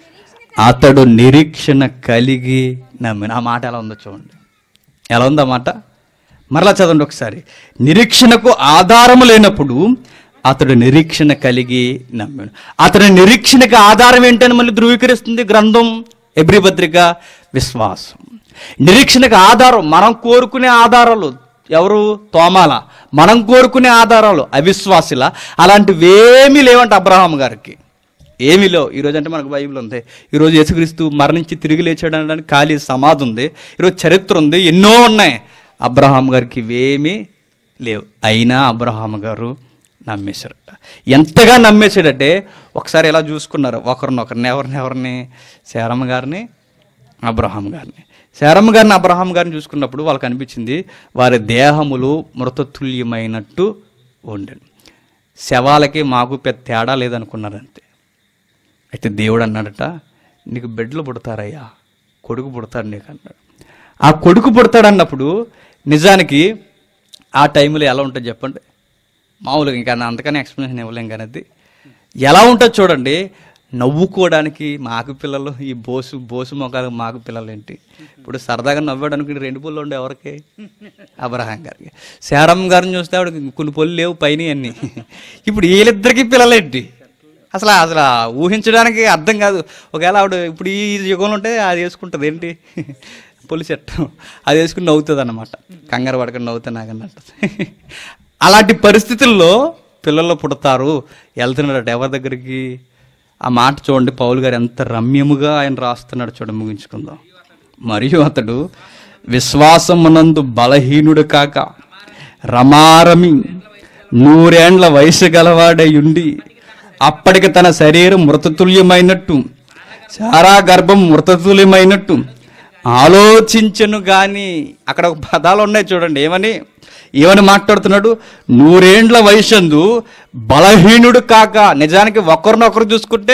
అతడు నిరీక్షణ కలిగి నమ్మిన. ఆ మాట ఎలా ఉందో చూడండి. ఎలా ఉందో మాట మరలా చదవండి ఒకసారి. నిరీక్షణకు ఆధారము లేనప్పుడు అతడు నిరీక్షణ కలిగి నమ్మాడు. అతని నిరీక్షణకు ఆధారం ఏంటని మళ్ళీ ధృవీకరిస్తుంది గ్రంథం హెబ్రీ పత్రిక. విశ్వాసం. నిరీక్షణకు ఆధారం మనం కోరుకునే ఆధారాలు ఎవరు? తోమాల. మనం కోరుకునే ఆధారాలు అవిశ్వాసుల. అలాంటివేమీ లేవంట అబ్రహాం గారికి, ఏమీ లేవు. ఈరోజు అంటే మనకు బైబిల్ ఉంది. ఈరోజు యేసుక్రీస్తు మరణించి తిరిగి లేచాడు అనడానికి ఖాళీ సమాధి ఉంది. ఈరోజు చరిత్ర ఉంది, ఎన్నో ఉన్నాయి. అబ్రహాం గారికి ఇవేమీ లేవు. అయినా అబ్రహాం గారు నమ్మేశారట. ఎంతగా నమ్మేశాడంటే ఒకసారి ఎలా చూసుకున్నారు ఒకరినొకరిని, ఎవరిని ఎవరిని శారమ్మ గారిని అబ్రహాం గారిని. శారమ్మ గారిని అబ్రహాం గారిని చూసుకున్నప్పుడు వాళ్ళకి అనిపించింది వారి దేహములు మృతతుల్యమైనట్టు ఉండేది. శవాలకి మాకు పెద్ద తేడా లేదనుకున్నారు అంతే. అయితే దేవుడు అన్నాడట, నీకు బిడ్డలు పుడతారయ్యా, కొడుకు పుడతాడు నీకు అన్నాడు. ఆ కొడుకు పుడతాడు అన్నప్పుడు నిజానికి ఆ టైంలో ఎలా ఉంటుంది చెప్పండి? మామూలుగా ఇంకా అంతకనే ఎక్స్ప్లెనేషన్ ఇవ్వలేం. కానీ అది ఎలా ఉంటుంది చూడండి. నవ్వుకోవడానికి మాకు పిల్లలు, ఈ బోసు బోసు మొక్కలకు మాకు పిల్లలు ఏంటి? ఇప్పుడు సరదాగా నవ్వాడు అనుకుని రెండు పుల్లు ఉండే ఎవరికి? అబ్రహాం గారికి. శారమ్మ గారిని చూస్తే ఆవిడ కొన్ని పొల్లు లేవు పైన అన్నీ. ఇప్పుడు వీళ్ళిద్దరికీ పిల్లలేంటి? అసలు అసలు ఊహించడానికి అర్థం కాదు. ఒకవేళ ఆవిడ ఇప్పుడు ఈ యుగంలో ఉంటే అది వేసుకుంటుంది ఏంటి? పొలి చట్టం అది వేసుకుని నవ్వుతుంది అన్నమాట. కంగారు పడకుండా నవ్వుతా నాకన్నట్టు. అలాంటి పరిస్థితుల్లో పిల్లలు పుడతారు, వెళ్తున్నాడట ఎవరి దగ్గరికి? ఆ మాట చూడండి, పౌలు గారు ఎంత రమ్యముగా ఆయన రాస్తున్నాడు చూడండి. ముగించుకుందాం. మరియు అతడు విశ్వాసమునందు బలహీనుడు కాక రమారమి నూరేండ్ల వయసు గలవాడై ఉండి అప్పటికి తన శరీరం మృతతుల్యమైనట్టు సారా గర్భం మృతతుల్యమైనట్టు ఆలోచించను గాని. అక్కడ ఒక పదాలు ఉన్నాయి చూడండి, ఏమని ఏమని మాట్లాడుతున్నాడు? నూరేండ్ల వయసందు బలహీనుడు కాక. నిజానికి ఒకరినొకరు చూసుకుంటే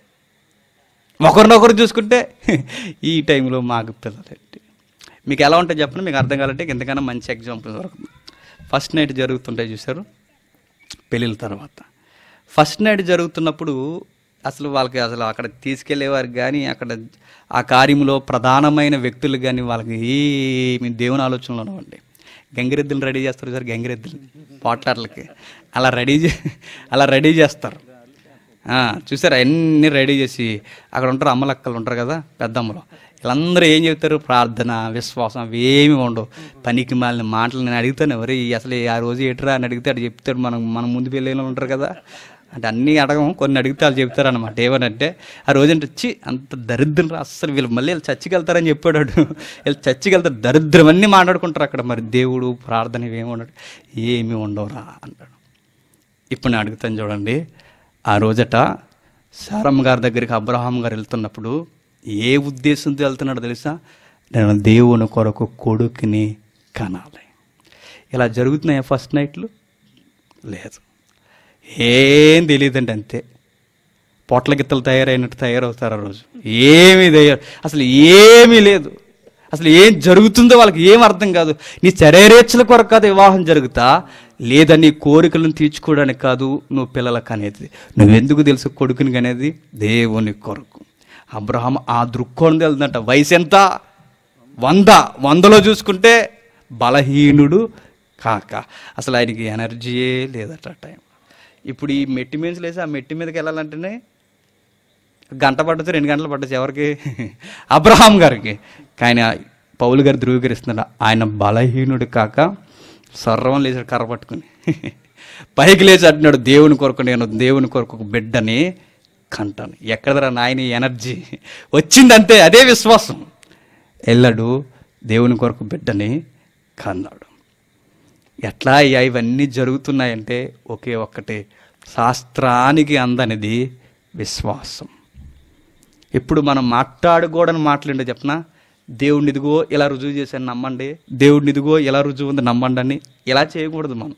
ఒకరినొకరు చూసుకుంటే ఈ టైంలో మాకు పిల్లలండి. మీకు ఎలా ఉంటుంది చెప్పండి, మీకు అర్థం కావాలంటే ఇంతకన్నా మంచి ఎగ్జాంపుల్ దొరకదు. ఫస్ట్ నైట్ జరుగుతుంటాయి చూసారు పెళ్ళిళ్ళ తర్వాత. ఫస్ట్ నైట్ జరుగుతున్నప్పుడు అసలు వాళ్ళకి అసలు అక్కడ తీసుకెళ్లేవారికి కానీ అక్కడ ఆ కార్యంలో ప్రధానమైన వ్యక్తులు కానీ వాళ్ళకి ఏమి దేవుని ఆలోచనలు ఉండవండి. గంగిరెద్దులు రెడీ చేస్తారు సార్, గంగిరెద్దులు పోట్లాటలకి అలా రెడీ చే అలా రెడీ చేస్తారు. చూసారు అన్నీ రెడీ చేసి అక్కడ ఉంటారు అమ్మలక్కలు ఉంటారు కదా పెద్దమ్మలు, వీళ్ళందరూ ఏం చెప్తారు? ప్రార్థన, విశ్వాసం అవి ఏమి ఉండవు. పనికి మాలిన మాటలు నేను అడుగుతాను, ఎవరు అసలు ఆ రోజు ఏటరా అని అడిగితే అటు చెప్తాడు. మనం మనం ముందు పెళ్ళిలో ఉంటారు కదా అంటే అన్నీ అడగం, కొన్ని అడిగితే వాళ్ళు చెప్తారు అనమాట. ఏమనంటే ఆ రోజంటే వచ్చి అంత దరిద్రం రా అస్సలు వీళ్ళు మళ్ళీ వీళ్ళు చచ్చికి వెళ్తారని చెప్పాడు. వీళ్ళు చచ్చికి వెళ్తారు, దరిద్రం అన్నీ మాట్లాడుకుంటారు అక్కడ. మరి దేవుడు ప్రార్థన ఇవేమి ఉండడు, ఏమి ఉండవురా అంటాడు. ఇప్పుడు నేను అడుగుతాను చూడండి, ఆ రోజట సారమ్మ గారి దగ్గరికి అబ్రహాం గారు వెళ్తున్నప్పుడు ఏ ఉద్దేశంతో వెళ్తున్నాడో తెలుసా? నేను దేవుని కొరకు కొడుకుని కనాలి. ఇలా జరుగుతున్నాయా ఫస్ట్ నైట్లు? లేదు, ఏం తెలియదండి. అంతే పొట్ల గిత్తలు తయారైనట్టు తయారవుతారు ఆ రోజు. ఏమీ తయారు అసలు ఏమీ లేదు. అసలు ఏం జరుగుతుందో వాళ్ళకి ఏం అర్థం కాదు. నీ శరీరేచ్ఛల కొరకు కాదు వివాహం జరుగుతా, లేదా నీ కోరికలను తీర్చుకోవడానికి కాదు నువ్వు పిల్లలకు అనేది. నువ్వెందుకు తెలుసు కొడుకుని అనేది? దేవుని కొరకు. అబ్రహాం ఆ దృక్కోణం వెళ్తుందంట. వయసు ఎంత? వంద. వందలో చూసుకుంటే బలహీనుడు కాక. అసలు ఆయనకి ఎనర్జీయే లేదట టైం. ఇప్పుడు ఈ మెట్టి మీద లేసి ఆ మెట్టి మీదకి వెళ్ళాలంటేనే గంట పడ్డది, రెండు గంటలు పడ్డది. ఎవరికి? అబ్రహాం గారికి. కానీ పౌలు గారు ధృవీకరిస్తున్నాడు, ఆయన బలహీనుడు కాక సర్వం లేచాడు కర్ర పట్టుకుని. పైకి లేచి అంటున్నాడు, దేవుని కొరకు నేను దేవుని కొరకు ఒక బిడ్డని కంటాను. ఎక్కడరా నాయన ఎనర్జీ వచ్చిందంతే, అదే విశ్వాసం. వెళ్ళాడు, దేవుని కొరకు బిడ్డని కన్నాడు. ఎట్లా ఇవన్నీ జరుగుతున్నాయంటే ఒకే ఒక్కటే, శాస్త్రానికి అందనిది విశ్వాసం. ఇప్పుడు మనం మాట్లాడుకోవడానికి మాట్లాడే చెప్పనా, దేవుడిని ఇదిగో ఇలా రుజువు చేశాను నమ్మండి, దేవుడిని ఇదిగో ఇలా రుజువు ఉంది నమ్మండి అని ఇలా చేయకూడదు. మనం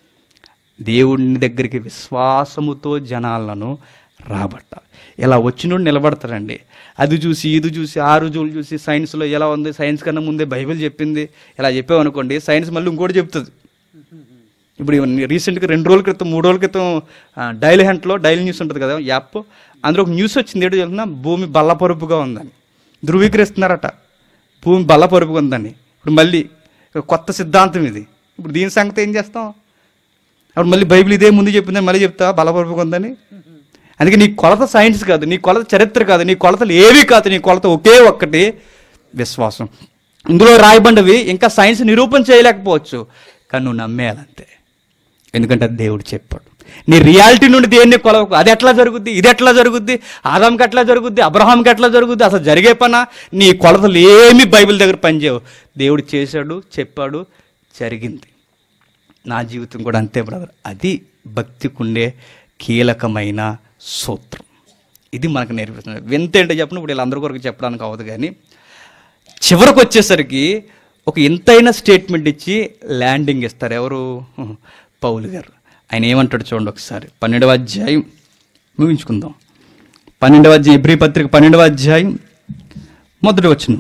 దేవుడిని దగ్గరికి విశ్వాసముతో జనాలను రాబట్టాలి. ఇలా వచ్చినోడు నిలబడతారండి. అది చూసి ఇది చూసి ఆ రుజువులు చూసి సైన్స్లో ఎలా ఉంది, సైన్స్ కన్నా ముందే బైబిల్ చెప్పింది ఇలా చెప్పామనుకోండి, సైన్స్ మళ్ళీ ఇంకోటి చెప్తుంది. ఇప్పుడు రీసెంట్గా రెండు రోజుల క్రితం మూడు రోజుల క్రితం డైలీ హంట్లో డైలీ న్యూస్ ఉంటుంది కదా యాప్, అందులో ఒక న్యూస్ వచ్చింది. ఏంటో చెప్తున్నా, భూమి బల్లపరుపుగా ఉందని ధృవీకరిస్తున్నారట. భూమి బల్లపరుపుగా ఉందని. ఇప్పుడు మళ్ళీ కొత్త సిద్ధాంతం ఇది. ఇప్పుడు దీని సంగతి ఏం చేస్తాం? అప్పుడు మళ్ళీ బైబిల్ ఇదే ముందు చెప్పిందని మళ్ళీ చెప్తా బల్లపరుపుగా ఉందని. అందుకే నీ కొలత సైన్స్ కాదు, నీ కొలత చరిత్ర కాదు, నీ కొలతలు ఏవి కాదు, నీ కొలత ఒకే ఒక్కటి విశ్వాసం. ఇందులో రాయబడినవి ఇంకా సైన్స్ నిరూపణ చేయలేకపోవచ్చు, కానీ నువ్వు నమ్మేయాలంతే. ఎందుకంటే అది దేవుడు చెప్పాడు. నీ రియాలిటీ నుండి దేన్ని కొలవకు. అది ఎట్లా జరుగుద్ది, ఇది ఎట్లా జరుగుద్ది, ఆదాంకి ఎట్లా జరుగుద్ది, అబ్రహాంకి ఎట్లా జరుగుద్ది, అసలు జరిగే పనా? నీ కొలతలు ఏమీ బైబిల్ దగ్గర పనిచేయవు. దేవుడు చేశాడు, చెప్పాడు, జరిగింది. నా జీవితం కూడా అంతే బ్రదర్. అది భక్తికి ఉండే కీలకమైన సూత్రం. ఇది మనకు నేర్పిస్తుంది. వింత ఏంటో చెప్పిన ఇప్పుడు వీళ్ళందరి కొరకు చెప్పడానికి అవ్వదు, కానీ చివరికి వచ్చేసరికి ఒక ఇంతైన స్టేట్మెంట్ ఇచ్చి ల్యాండింగ్ ఇస్తారు. ఎవరు? పౌలు గారు. ఆయన ఏమంటాడు చూడండి ఒకసారి. పన్నెండవ అధ్యాయం ముగించుకుందాం. పన్నెండవ అధ్యాయం ఎబ్రీ పత్రిక పన్నెండవ అధ్యాయం మొదటి వచనం.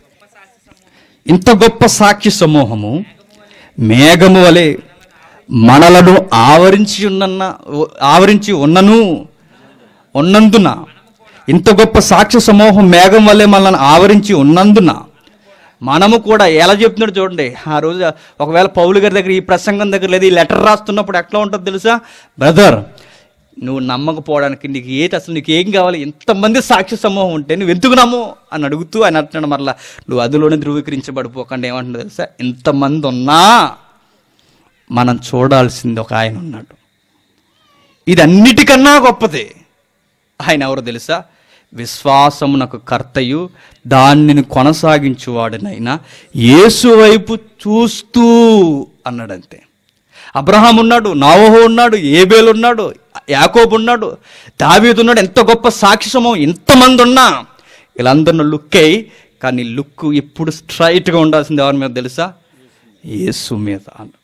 ఇంత గొప్ప సాక్షి సమూహము మేఘము వలె మనలను ఆవరించి ఉన్న ఆవరించి ఉన్నను ఉన్నందున ఇంత గొప్ప సాక్షి సమూహం మేఘం వల్లే మనల్ని ఆవరించి ఉన్నందున మనము కూడా ఎలా చెప్తున్నాడు చూడండి. ఆ రోజు ఒకవేళ పౌలు గారి దగ్గర ఈ ప్రసంగం దగ్గర లేదు, ఈ లెటర్ రాస్తున్నప్పుడు ఎట్లా ఉంటుందో తెలుసా? బ్రదర్, నువ్వు నమ్మకపోవడానికి నీకు ఏంటి, అసలు నీకు ఏం కావాలి, ఇంతమంది సాక్షి సమూహం ఉంటే నువ్వు ఎందుకు నమ్ము అని అడుగుతూ ఆయన అంటున్నాడు. మరలా నువ్వు అదిలోనే ధృవీకరించబడిపోకుండా ఏమంటున్నా తెలుసా? ఇంతమంది ఉన్నా మనం చూడాల్సింది ఒక ఆయన ఉన్నాడు. ఇది అన్నిటికన్నా గొప్పది. ఆయన ఎవరో తెలుసా? విశ్వాసమునకు కర్తయు దానిని కొనసాగించువాడనైనా యేసు వైపు చూస్తూ అన్నాడంతే. అబ్రహాం ఉన్నాడు, నోవహు ఉన్నాడు, ఏబేలు ఉన్నాడు, యాకోబు ఉన్నాడు, దావీదు ఉన్నాడు, ఎంత గొప్ప సాక్ష్యమో, ఇంతమంది ఉన్నా వీళ్ళందరినీ లుక్ అయ్యి, కానీ లుక్ ఇప్పుడు స్ట్రైట్గా ఉండాల్సింది ఎవరి మీద తెలుసా? యేసు మీద అన్నాడు.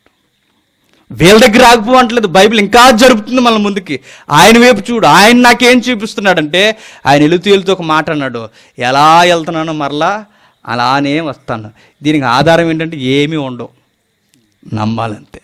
వీళ్ళ దగ్గర ఆగిపోవట్లేదు బైబిల్, ఇంకా జరుపుతుంది మన ముందుకి. ఆయన వైపు చూడు, ఆయన నాకేం చూపిస్తున్నాడంటే, ఆయన వెళుతూ వెళుతూ ఒక మాట అన్నాడు, ఎలా వెళ్తున్నానో మరలా అలానే వస్తాను. దీనికి ఆధారం ఏంటంటే ఏమీ ఉండవు, నమ్మాలంతే.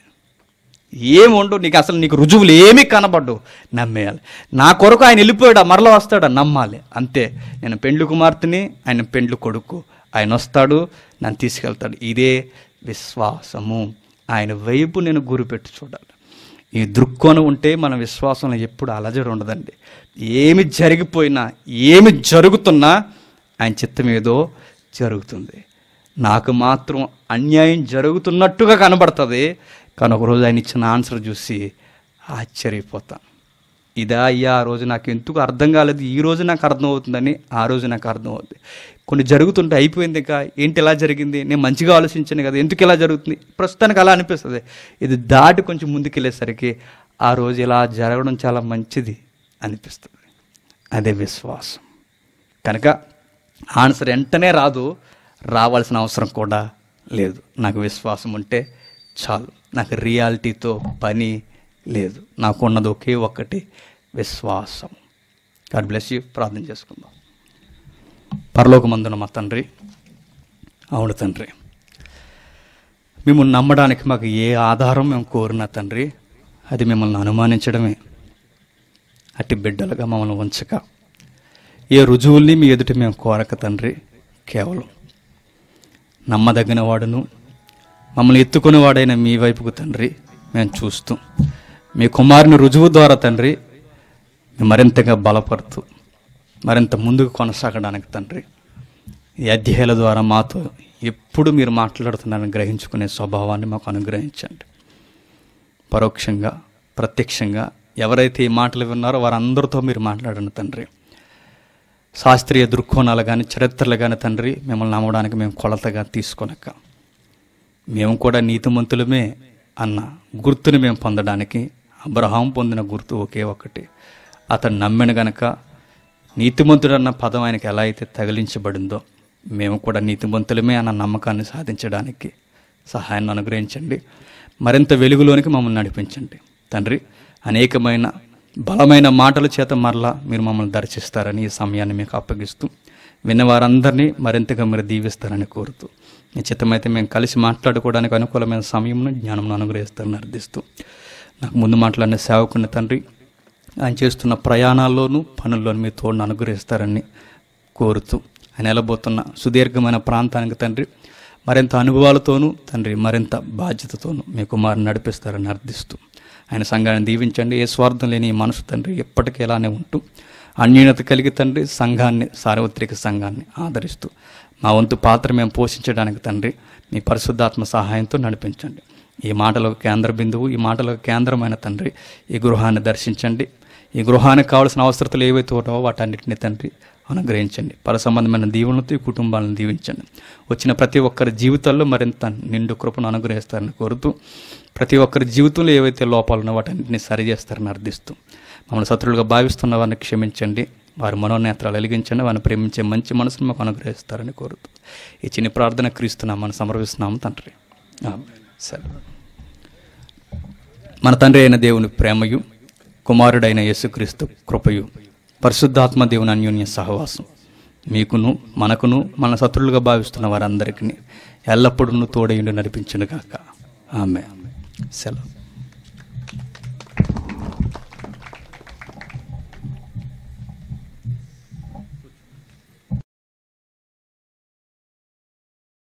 ఏమి ఉండవు, నీకు అసలు నీకు రుజువులు ఏమీ కనబడ్డు, నమ్మేయాలి. నా కొరకు ఆయన వెళ్ళిపోయాడా, మరలా వస్తాడా, నమ్మాలి అంతే. నేను పెండ్లి కుమార్తెని, ఆయన పెండ్లి కొడుకు, ఆయన వస్తాడు, నన్ను తీసుకెళ్తాడు. ఇదే విశ్వాసము. ఆయన వైపు నేను గురిపెట్టి చూడాలి. ఈ దృక్కోణం ఉంటే మన విశ్వాసంలో ఎప్పుడు అలజడి ఉండదండి. ఏమి జరిగిపోయినా, ఏమి జరుగుతున్నా ఆయన చిత్తం ఏదో జరుగుతుంది. నాకు మాత్రం అన్యాయం జరుగుతున్నట్టుగా కనబడుతుంది, కానీ ఒకరోజు ఆయన ఇచ్చిన ఆన్సర్ చూసి ఆశ్చర్యపోతాను. ఇదా అయ్యా ఆ రోజు నాకు ఎందుకు అర్థం కాలేదు, ఈ రోజు నాకు అర్థమవుతుందని ఆ రోజు నాకు అర్థమవుతుంది. కొన్ని జరుగుతుంటే అయిపోయింది, ఇంకా ఏంటి ఇలా జరిగింది, నేను మంచిగా ఆలోచించాను కదా, ఎందుకు ఇలా జరుగుతుంది, ప్రస్తుతానికి అలా అనిపిస్తుంది. ఇది దాటి కొంచెం ముందుకు వెళ్ళేసరికి ఆ రోజు ఇలా జరగడం చాలా మంచిది అనిపిస్తుంది. అదే విశ్వాసం. కనుక ఆన్సర్ వెంటనే రాదు, రావాల్సిన అవసరం కూడా లేదు. నాకు విశ్వాసం ఉంటే చాలు, నాకు రియాలిటీతో పని లేదు. నాకు ఉన్నది ఒకే ఒక్కటి, విశ్వాసం. God bless you. ప్రార్థన చేసుకుందాం. పరలోకమందున మా తండ్రి, అవును తండ్రి, మిమ్మల్ని నమ్మడానికి మాకు ఏ ఆధారం మేము కోరినా తండ్రి, అది మిమ్మల్ని అనుమానించడమే. అట్టి బిడ్డలుగా మమ్మల్ని ఉంచక, ఏ రుజువుల్ని మీ ఎదుట మేము కోరక తండ్రి, కేవలం నమ్మదగిన వాడును మమ్మల్ని ఎత్తుకునేవాడైన మీ వైపుకు తండ్రి మేము చూస్తూ, మీ కుమారుని రుజువు ద్వారా తండ్రి మరింతగా బలపడుతూ, మరింత ముందుకు కొనసాగడానికి తండ్రి ఈ అధ్యాయాల ద్వారా మాతో ఎప్పుడు మీరు మాట్లాడుతున్నారని గ్రహించుకునే స్వభావాన్ని మాకు అనుగ్రహించండి. పరోక్షంగా ప్రత్యక్షంగా ఎవరైతే ఈ మాటలు విన్నారో వారందరితో మీరు మాట్లాడండి తండ్రి. శాస్త్రీయ దృక్కోణాలు కానీ చరిత్రలు కానీ తండ్రి మిమ్మల్ని నమ్మడానికి మేము కొలతగా తీసుకొనక, మేము కూడా నీతిమంతులమే అన్న గుర్తుని మేము పొందడానికి అబ్రహాం పొందిన గుర్తు ఒకే ఒకటి. అతను నమ్మిన గనక నీతిమంతుడు అన్న పదం ఆయనకి ఎలా అయితే తగిలించబడిందో, మేము కూడా నీతిమంతులమే అన్న నమ్మకాన్ని సాధించడానికి సహాయాన్ని అనుగ్రహించండి. మరింత వెలుగులోనికి మమ్మల్ని నడిపించండి తండ్రి. అనేకమైన బలమైన మాటల చేత మరలా మీరు మమ్మల్ని దర్శిస్తారని ఈ సమయాన్ని మీకు అప్పగిస్తూ, విన్నవారందరినీ మరింతగా మీరు దీవిస్తారని కోరుతూ, నిశ్చితమైతే మేము కలిసి మాట్లాడుకోవడానికి అనుకూలమైన సమయంలో జ్ఞానం అనుగ్రహిస్తారని అర్థిస్తూ, నాకు ముందు మాట్లాడిన సేవకుని తండ్రి ఆయన చేస్తున్న ప్రయాణాల్లోనూ పనుల్లోనూ మీ తోడును అనుగ్రహిస్తారని కోరుతూ, ఆయన వెళ్ళబోతున్న సుదీర్ఘమైన ప్రాంతానికి తండ్రి మరింత అనుభవాలతోనూ తండ్రి మరింత బాధ్యతతోనూ మీ కుమారుని నడిపిస్తారని అర్థిస్తూ, ఆయన సంఘాన్ని దీవించండి. ఏ స్వార్థం లేని ఈ మనసు తండ్రి ఎప్పటికీ ఇలానే ఉంటూ, అన్యూనత కలిగి తండ్రి సంఘాన్ని, సార్వత్రిక సంఘాన్ని ఆదరిస్తూ మా వంతు పాత్ర మేము పోషించడానికి తండ్రి మీ పరిశుద్ధాత్మ సహాయంతో నడిపించండి. ఈ మాటలకు కేంద్ర బిందువు, ఈ మాటలకు కేంద్రమైన తండ్రి ఈ గృహాన్ని దర్శించండి. ఈ గృహానికి కావాల్సిన అవసరతలు ఏవైతే ఉంటావో వాటన్నిటిని తండ్రి అనుగ్రహించండి. పర సంబంధమైన దీవులతో ఈ కుటుంబాలను దీవించండి. వచ్చిన ప్రతి ఒక్కరి జీవితాల్లో మరింత నిండు కృపను అనుగ్రహిస్తారని కోరుతూ, ప్రతి ఒక్కరి జీవితంలో ఏవైతే లోపాలు ఉన్నో వాటన్నింటినీ సరిచేస్తారని అర్థిస్తూ, మమ్మల్ని శత్రువులుగా భావిస్తున్న వారిని క్షమించండి, వారి మనోనేత్రాలు వెలిగించండి, వారిని ప్రేమించే మంచి మనసును మాకు అనుగ్రహిస్తారని కోరుతూ ఈ చిన్న ప్రార్థన క్రీస్తున్నామని సమర్పిస్తున్నాము తండ్రి. సరే, మన తండ్రి అయిన దేవుని ప్రేమయు, కుమారుడైన యేసుక్రీస్తు కృపయు, పరిశుద్ధాత్మ దేవుని అన్యోన్య సహవాసం మీకును మనకును మన శత్రులుగా భావిస్తున్న వారందరికీ ఎల్లప్పుడూ తోడయుండి నడిపించును గాక. ఆమేన్. సెలవు.